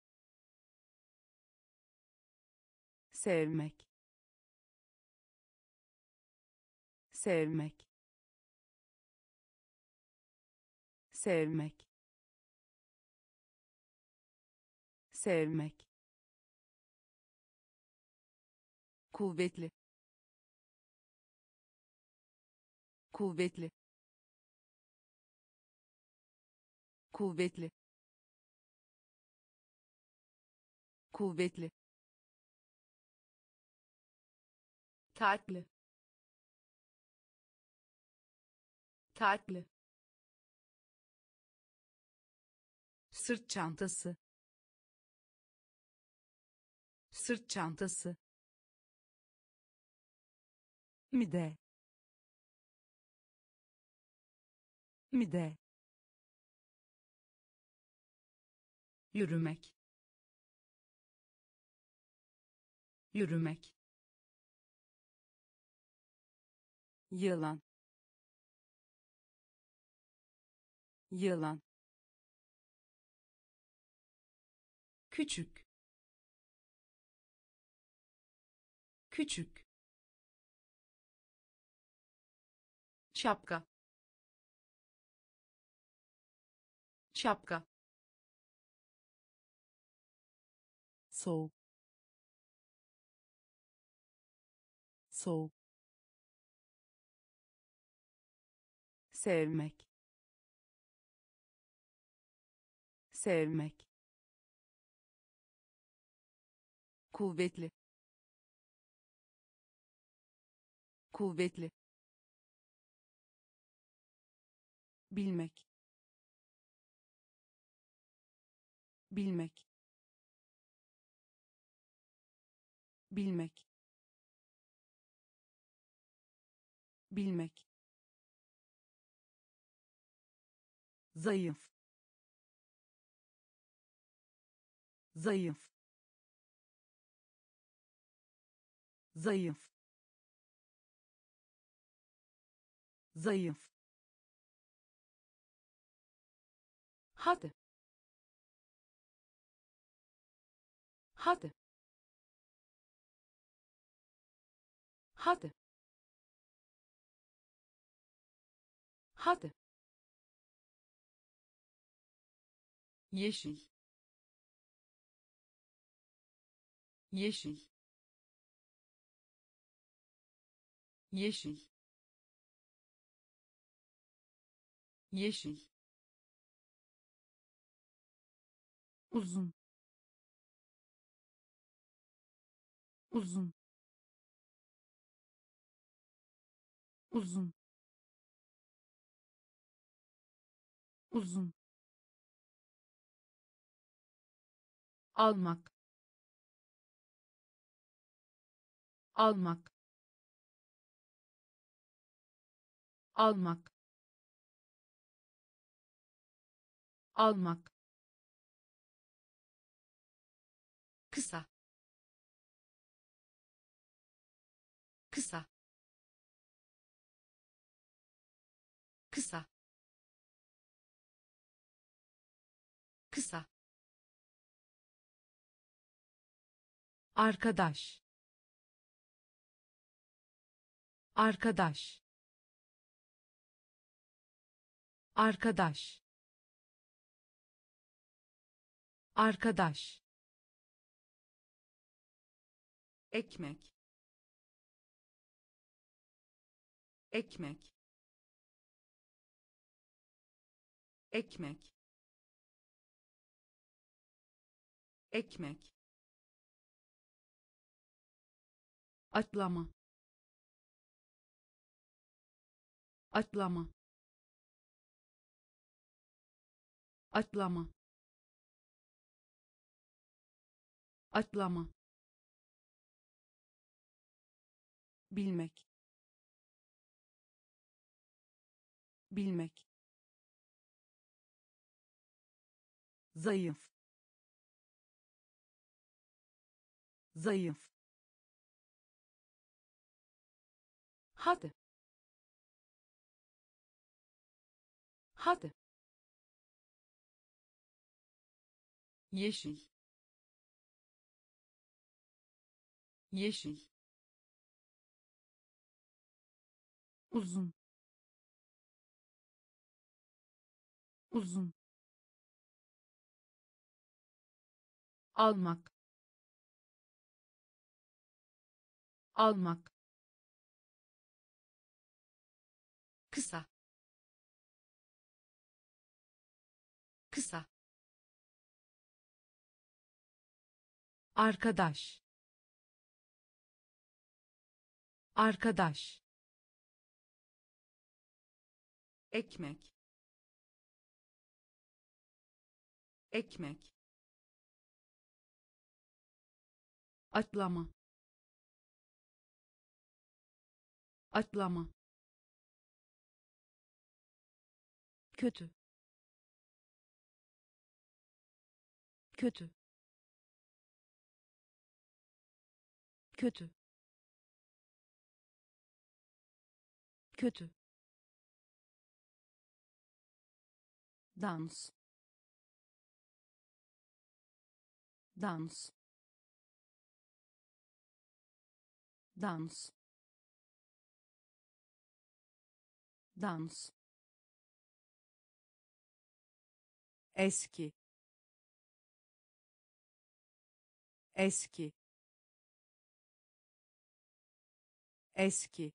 sevmek, sevmek, sevmek, sevmek, kuvvetli, kuvvetli, kuvvetli, kuvvetli, tatlı, tatlı, sırt çantası, sırt çantası, mide, mide, yürümek, yürümek, yılan, yılan, küçük, küçük, şapka, şapka, soğuk, soğuk, sevmek, sevmek, kuvvetli, kuvvetli, bilmek, bilmek, bilmek, bilmek, zayıf, zayıf, zayıf, zayıf, hadi, hadi, hadi, hadi, yeşil, yeşil, yeşil, yeşil, uzun, uzun, uzun, uzun, almak, almak, almak, almak, kısa, kısa, kısa, kısa, arkadaş, arkadaş, arkadaş, arkadaş, ekmek, ekmek, ekmek, ekmek, atlama, atlama, atlama, atlama, bilmek, bilmek, zayıf, zayıf, hadi, Hadi. Yeşil. Yeşil. Uzun. Uzun. Almak. Almak. Kısa. Kısa. Arkadaş. Arkadaş. Ekmek. Ekmek. Atlama. Atlama. Kötü. Kötü. Kötü. Kötü. Dans. Dans. Dans. Dans. Eski. Eski. Eski.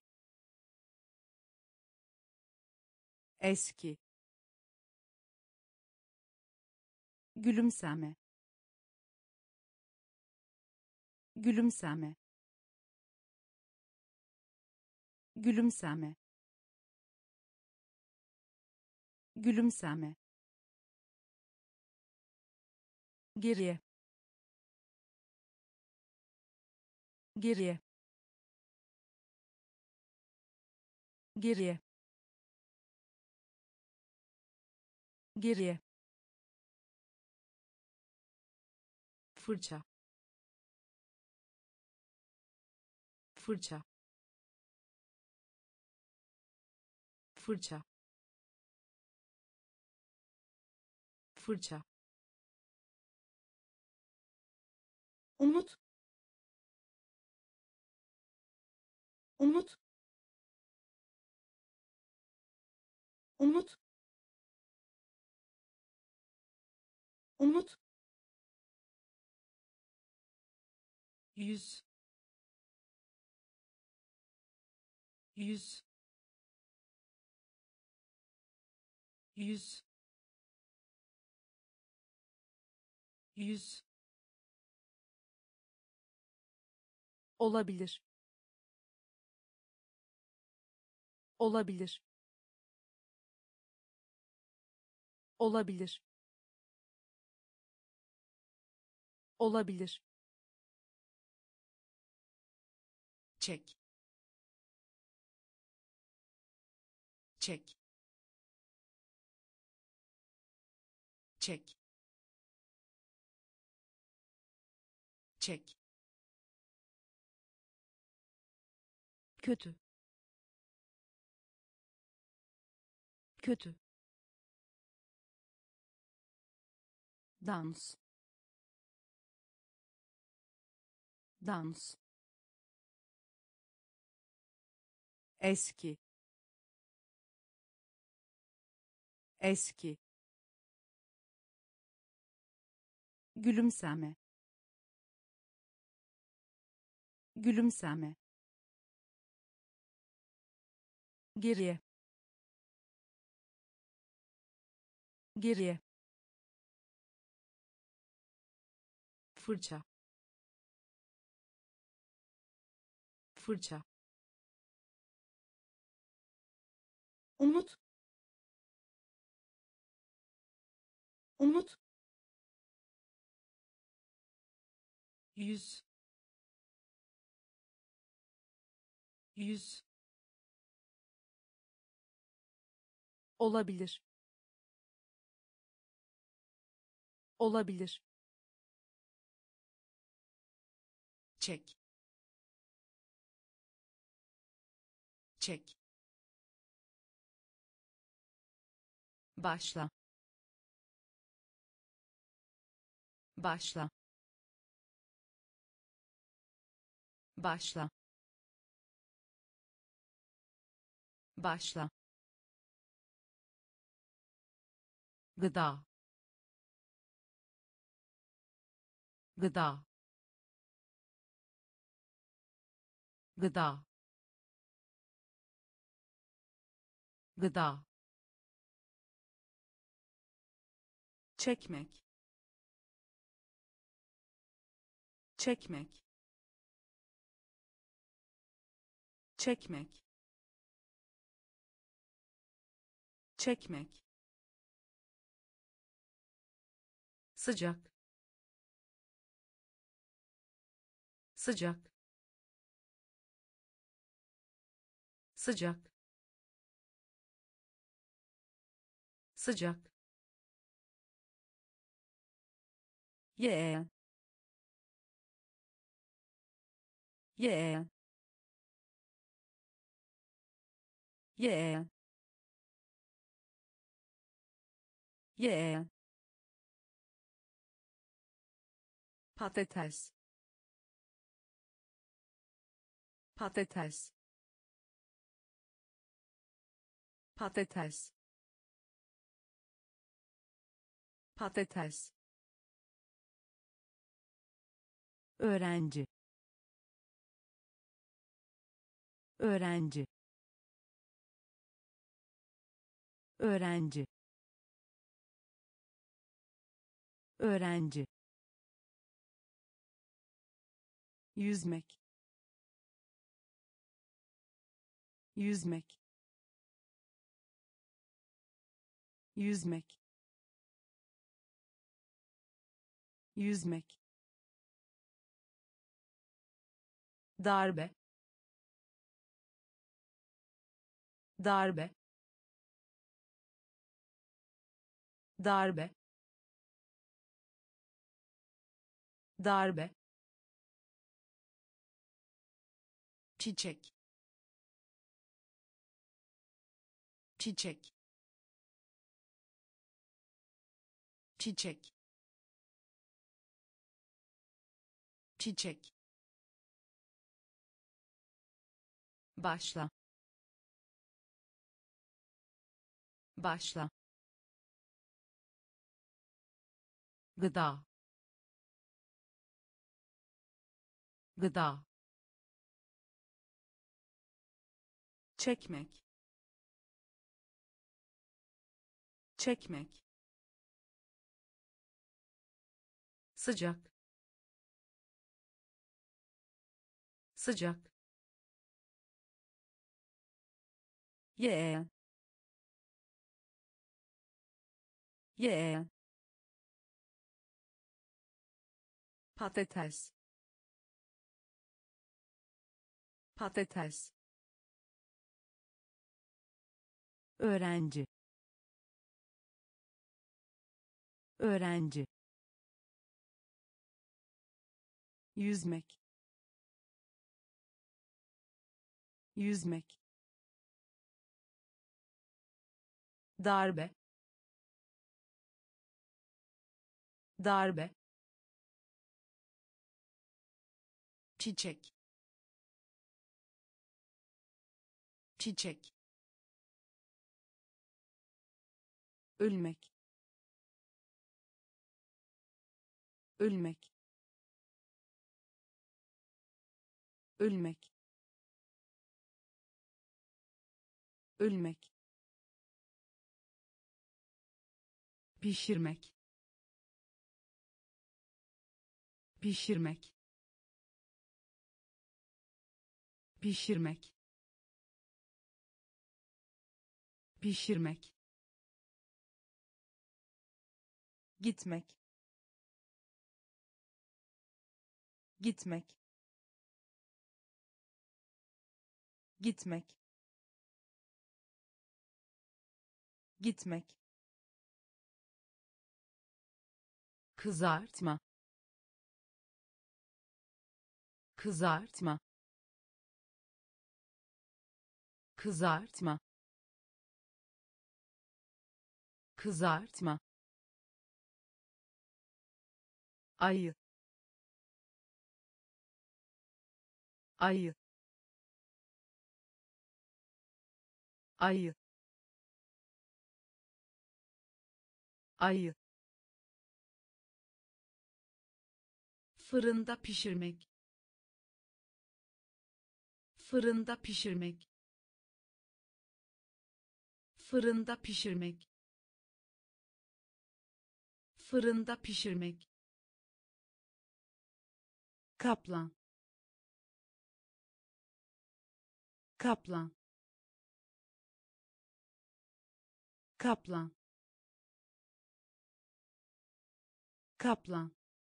Eski. Gülümseme. Gülümseme. Gülümseme. Gülümseme. Geriye. Geriye. Geriye. Geriye. Fırça. Fırça. Fırça. Fırça. Umut. Umut. Umut. Umut. Yüz. Yüz. Yüz. Yüz. Olabilir. Olabilir. Olabilir. Olabilir. Çek. Çek. Çek. Çek. Kötü. Kötü. Dans. Dans. Eski. Eski. Gülümseme. Gülümseme. Geriye. Geriye. Fırça. Fırça. Umut. Umut. Yüz. Yüz. Olabilir. Olabilir. Çek. Çek. başla başla başla başla gıda gıda gıda gıda çekmek çekmek çekmek çekmek sıcak sıcak sıcak sıcak yeğen yeğen yeğen yeğen patates patates patates patates öğrenci öğrenci öğrenci öğrenci yüzmek yüzmek yüzmek yüzmek darbe darbe darbe darbe çiçek çiçek çiçek çiçek başla başla gıda gıda çekmek çekmek sıcak sıcak yeğen yeğen patates patates öğrenci öğrenci yüzmek yüzmek darbe darbe çiçek çiçek ölmek ölmek ölmek ölmek pişirmek pişirmek pişirmek pişirmek gitmek gitmek gitmek gitmek kızartma kızartma kızartma kızartma, ayı, ayı, ayı, ayı, fırında pişirmek, fırında pişirmek, fırında pişirmek, fırında pişirmek, kaplan, kaplan, kaplan, kaplan,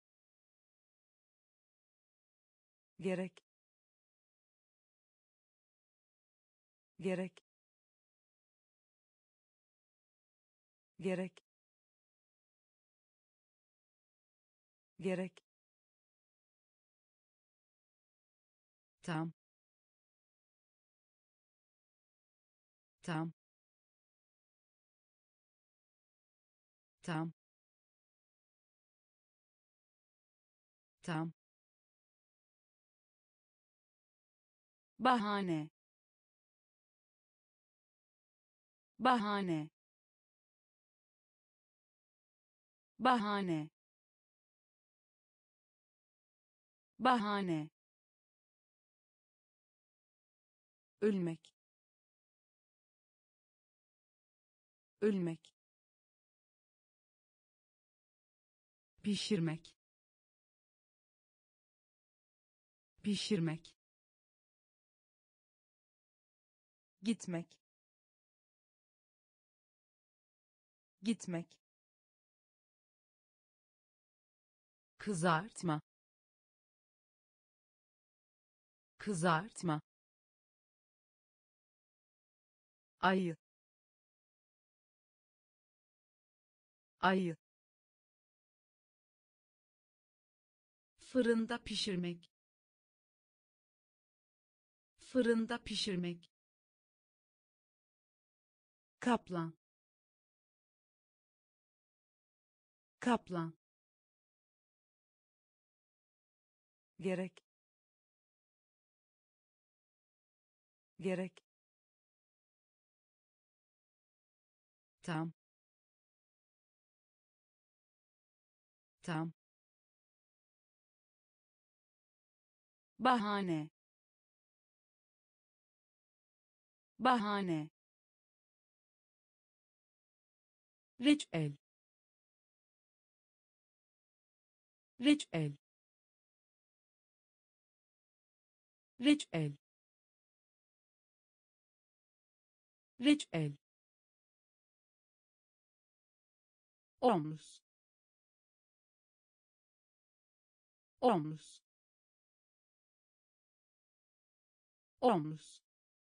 gerek, gerek, gerek, gerek, tam, tam, tam, tam, bahane, bahane, bahane, bahane, ölmek, ölmek, pişirmek, pişirmek, gitmek, gitmek, kızartma, kızartma, ayı, ayı, fırında pişirmek, fırında pişirmek, kaplan, kaplan, gerek, gerek, tam, tam, bahane, bahane, reçel, reçel, reçel, reçel, omuz, omuz, omuz,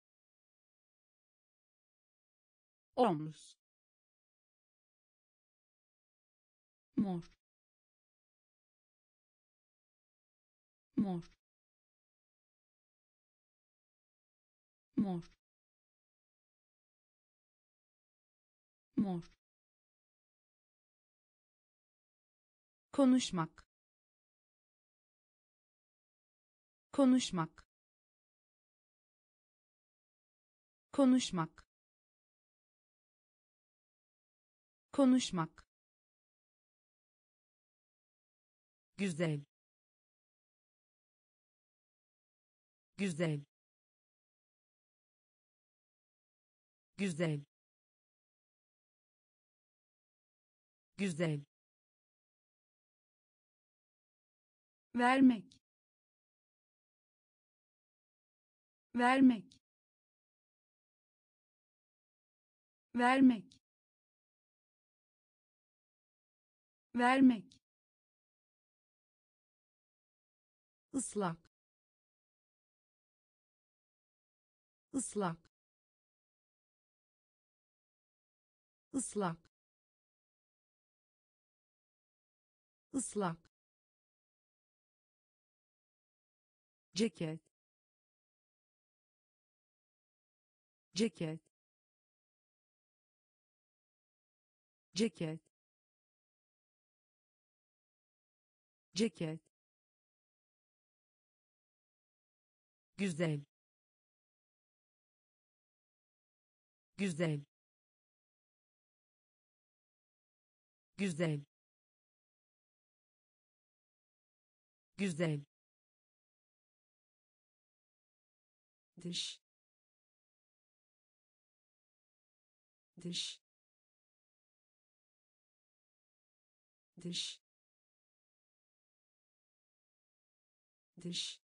omuz, mor, mor, mor, mor, konuşmak, konuşmak, konuşmak, konuşmak, güzel, güzel, güzel, güzel, vermek, vermek, vermek, vermek, ıslak, ıslak, ıslak, ıslak, ceket, ceket, ceket, ceket, güzel, güzel, güzel, güzel, dış, dış, dış, dış,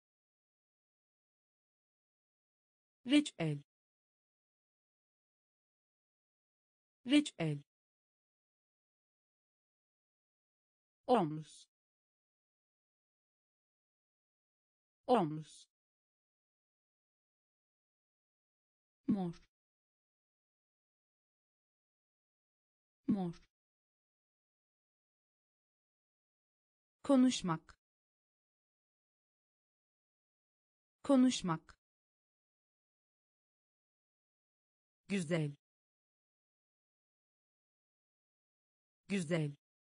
reçel, reçel, omuz, omuz, mor, mor, konuşmak, konuşmak, güzel, güzel,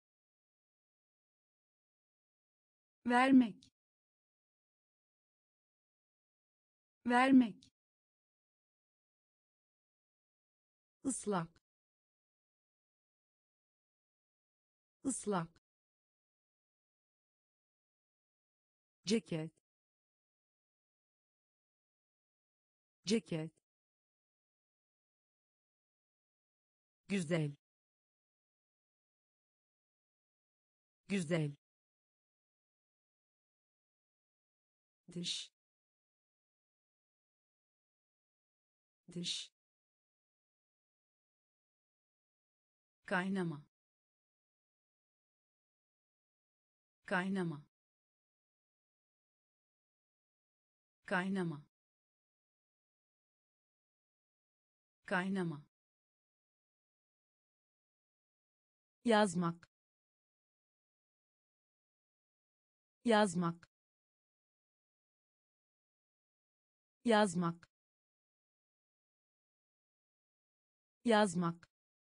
vermek, vermek, ıslak, ıslak, ceket, ceket, güzel, güzel, dış, dış, kaynama, kaynama, kaynama, kaynama, yazmak, yazmak, yazmak, yazmak,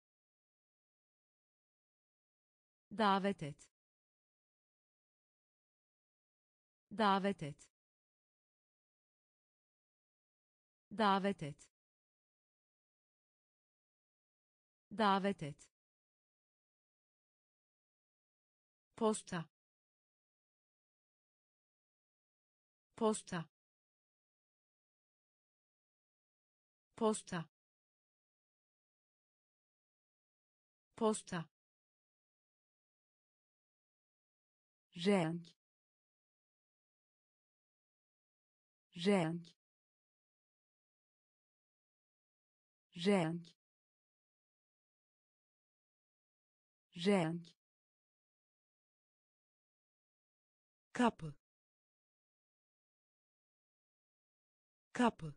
davet et, davet et, davet et, davet et, posta, posta, posta, posta, renk, renk, renk, renk, kapı, kapı,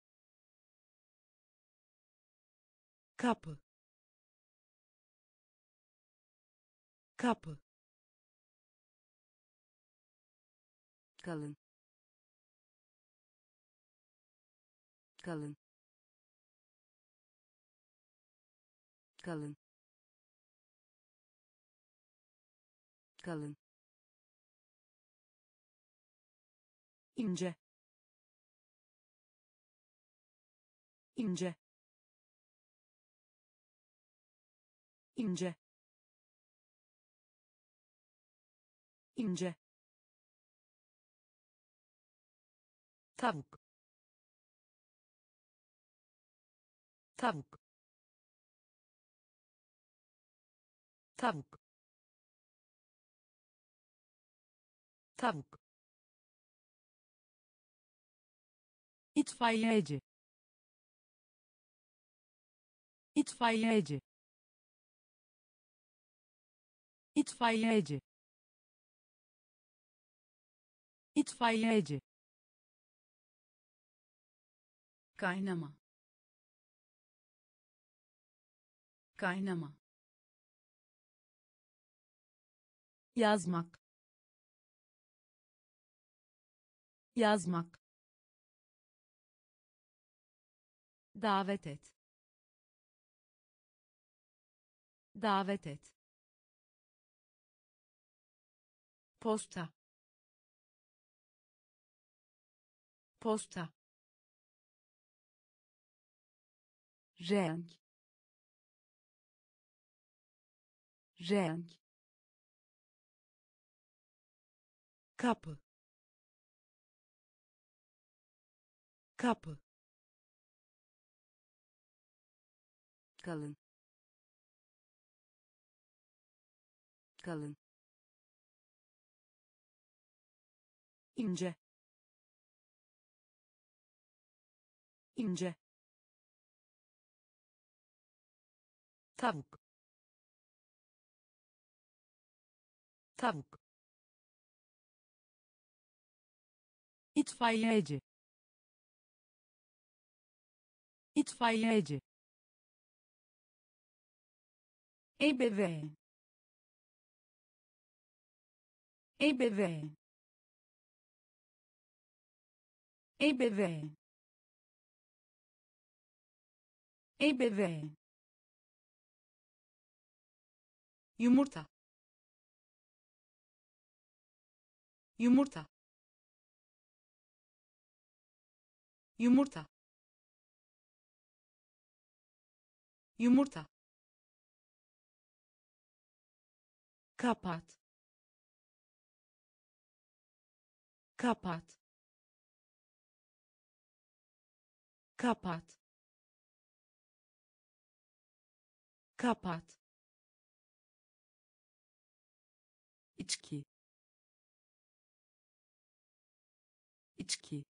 kapı, kapı, kalın, kalın, kalın, kalın, ince, ince, ince, ince, tavuk, tavuk, tavuk, tavuk, itfaiyeci, itfaiyeci, itfaiyeci, itfaiyeci, kaynama, kaynama, yazmak, yazmak, davet et, davet et, posta, posta, renk, renk, kapı, kapı, kalın, kalın, ince, ince, tavuk, tavuk, itfaiyeci, itfaiyeci, ebeveyn, ebeveyn, ebeveyn, ebeveyn, yumurta, yumurta, yumurta, yumurta, kapat, kapat, kapat, kapat, içki, içki,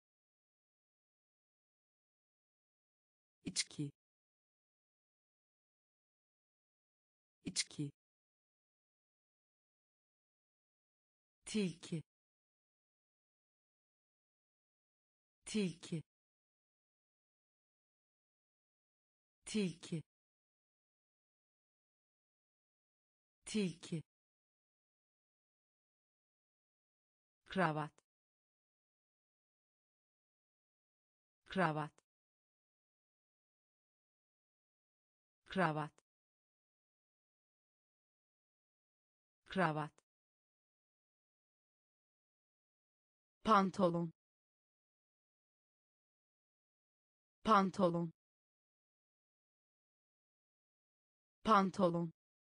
içki, içki, tilki, tilki, tilki, tilki, kravat, kravat, kravat, kravat, pantolon, pantolon, pantolon,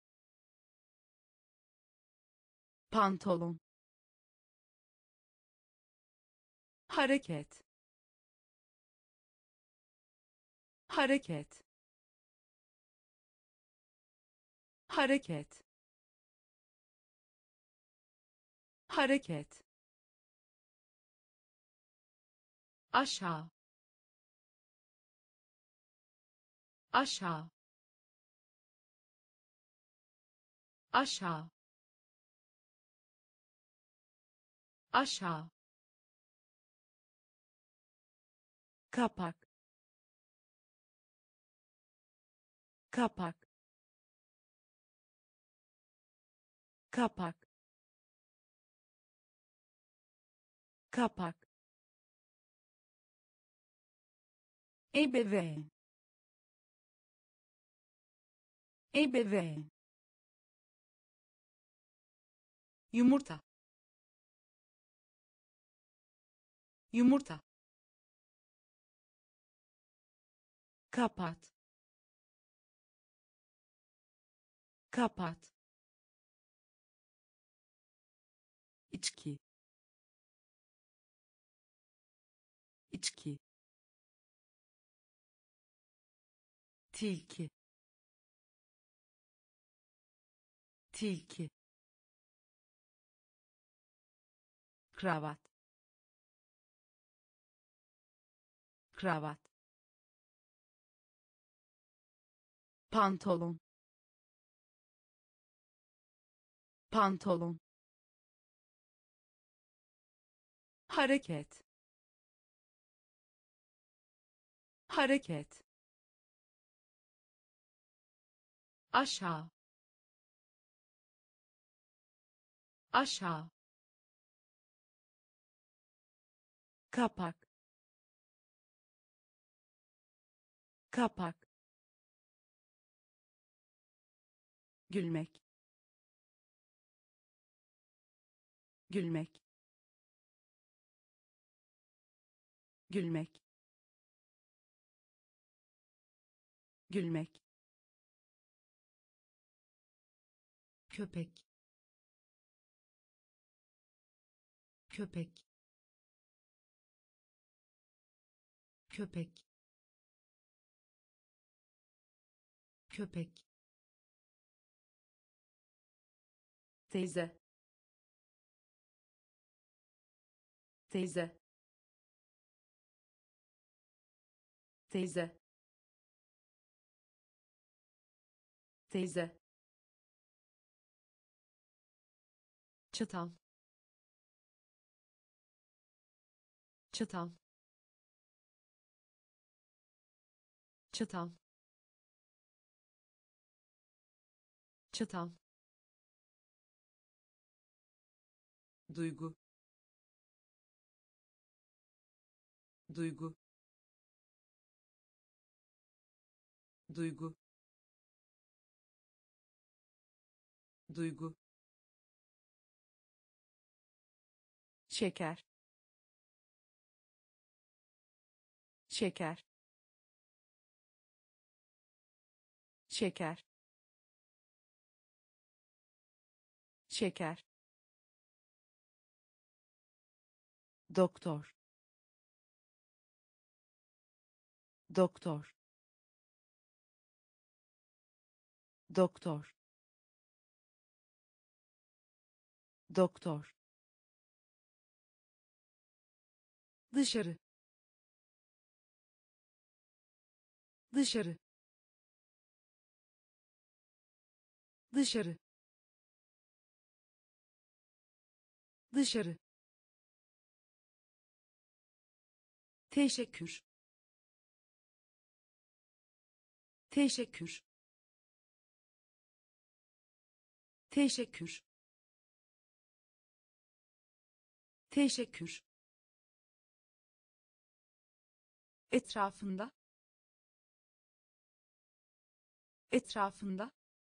pantolon, hareket, hareket, hareket, hareket, aşağı, aşağı, aşağı, aşağı, kapak, kapak, kapak, kapak, ebeveyn, ebeveyn, yumurta, yumurta, kapat, kapat, içki, içki, tilki, tilki, kravat, kravat, pantolon, pantolon, hareket, hareket, aşağı, aşağı, kapak, kapak, gülmek, gülmek, gülmek, gülmek, köpek, köpek, köpek, köpek, teyze, teyze, teyze, teyze, çatal, çatal, çatal, çatal, duygu, duygu, duygu, duygu, şeker, şeker, şeker, şeker, doktor, doktor, doktor, doktor, dışarı, dışarı, dışarı, dışarı, teşekkür, teşekkür, teşekkür, teşekkür, etrafında, etrafında,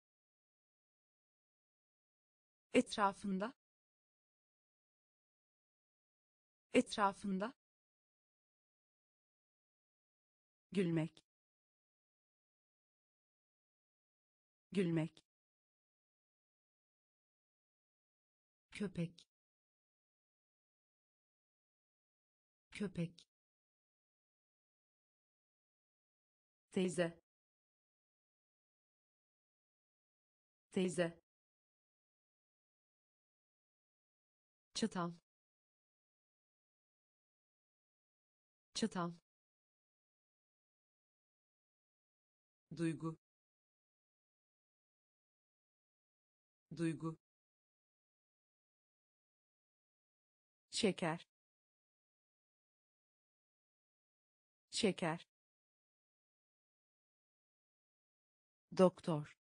etrafında, etrafında, gülmek, gülmek, köpek, köpek, teyze, teyze, çatal, çatal, duygu, duygu, şeker, şeker, doktor,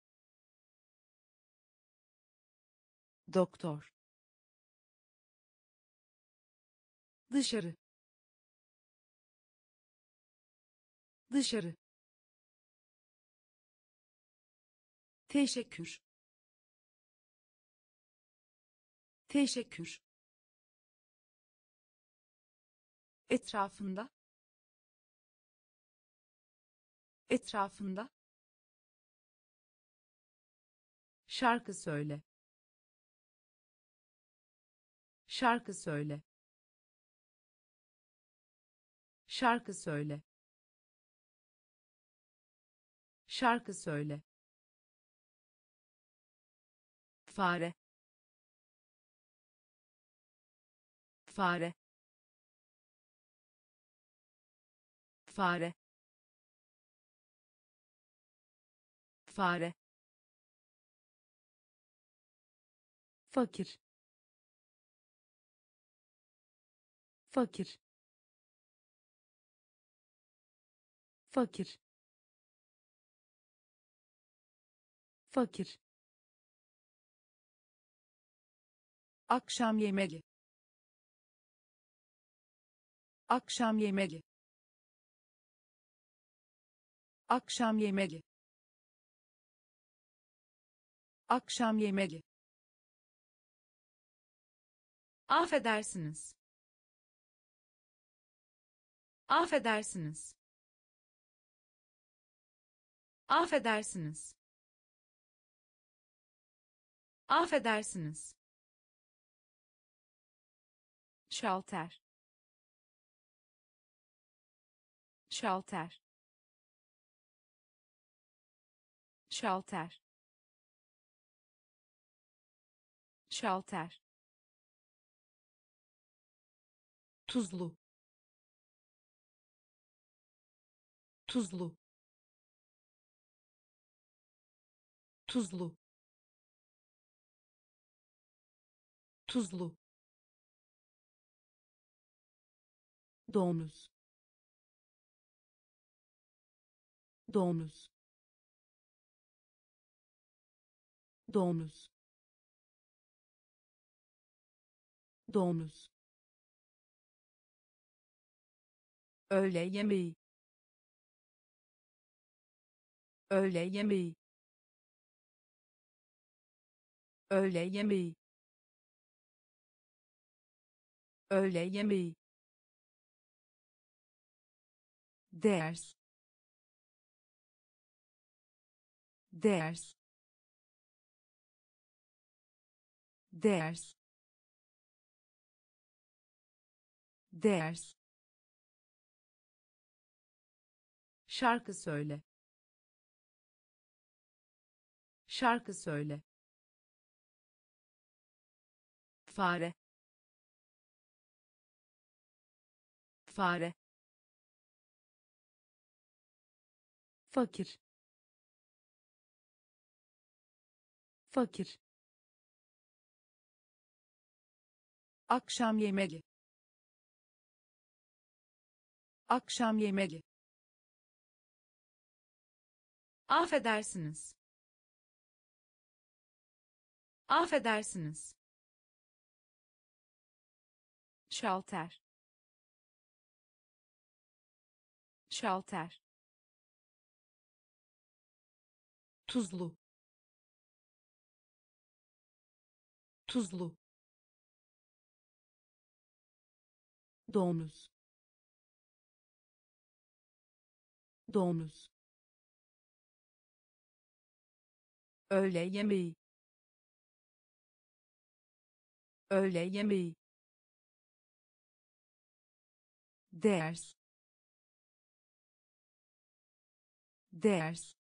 doktor, dışarı, dışarı, teşekkür, teşekkür, etrafında, etrafında, şarkı söyle, şarkı söyle, şarkı söyle, şarkı söyle, fare, fare, fare, fare, fakir, fakir, fakir, fakir, akşam yemeği, akşam yemeği, akşam yemeği, Akşam yemeği. Affedersiniz. Affedersiniz. Affedersiniz. Affedersiniz. Şalter. Şalter. Şalter. Şalter. Tuzlu. Tuzlu. Tuzlu. Tuzlu. Domuz. Domuz. Domuz. Domuz. Öğle yemeği. Öğle yemeği. Öğle yemeği. Öğle yemeği. Ders. Ders. Ders. Ders. Şarkı söyle. Şarkı söyle. Fare. Fare. Fakir. Fakir. Akşam yemeği. Akşam yemeği. Affedersiniz. Affedersiniz. Şalter. Şalter. Tuzlu. Tuzlu. Domuz. Domuz. Öğle yemeği. Öğle yemeği. Ders. Ders.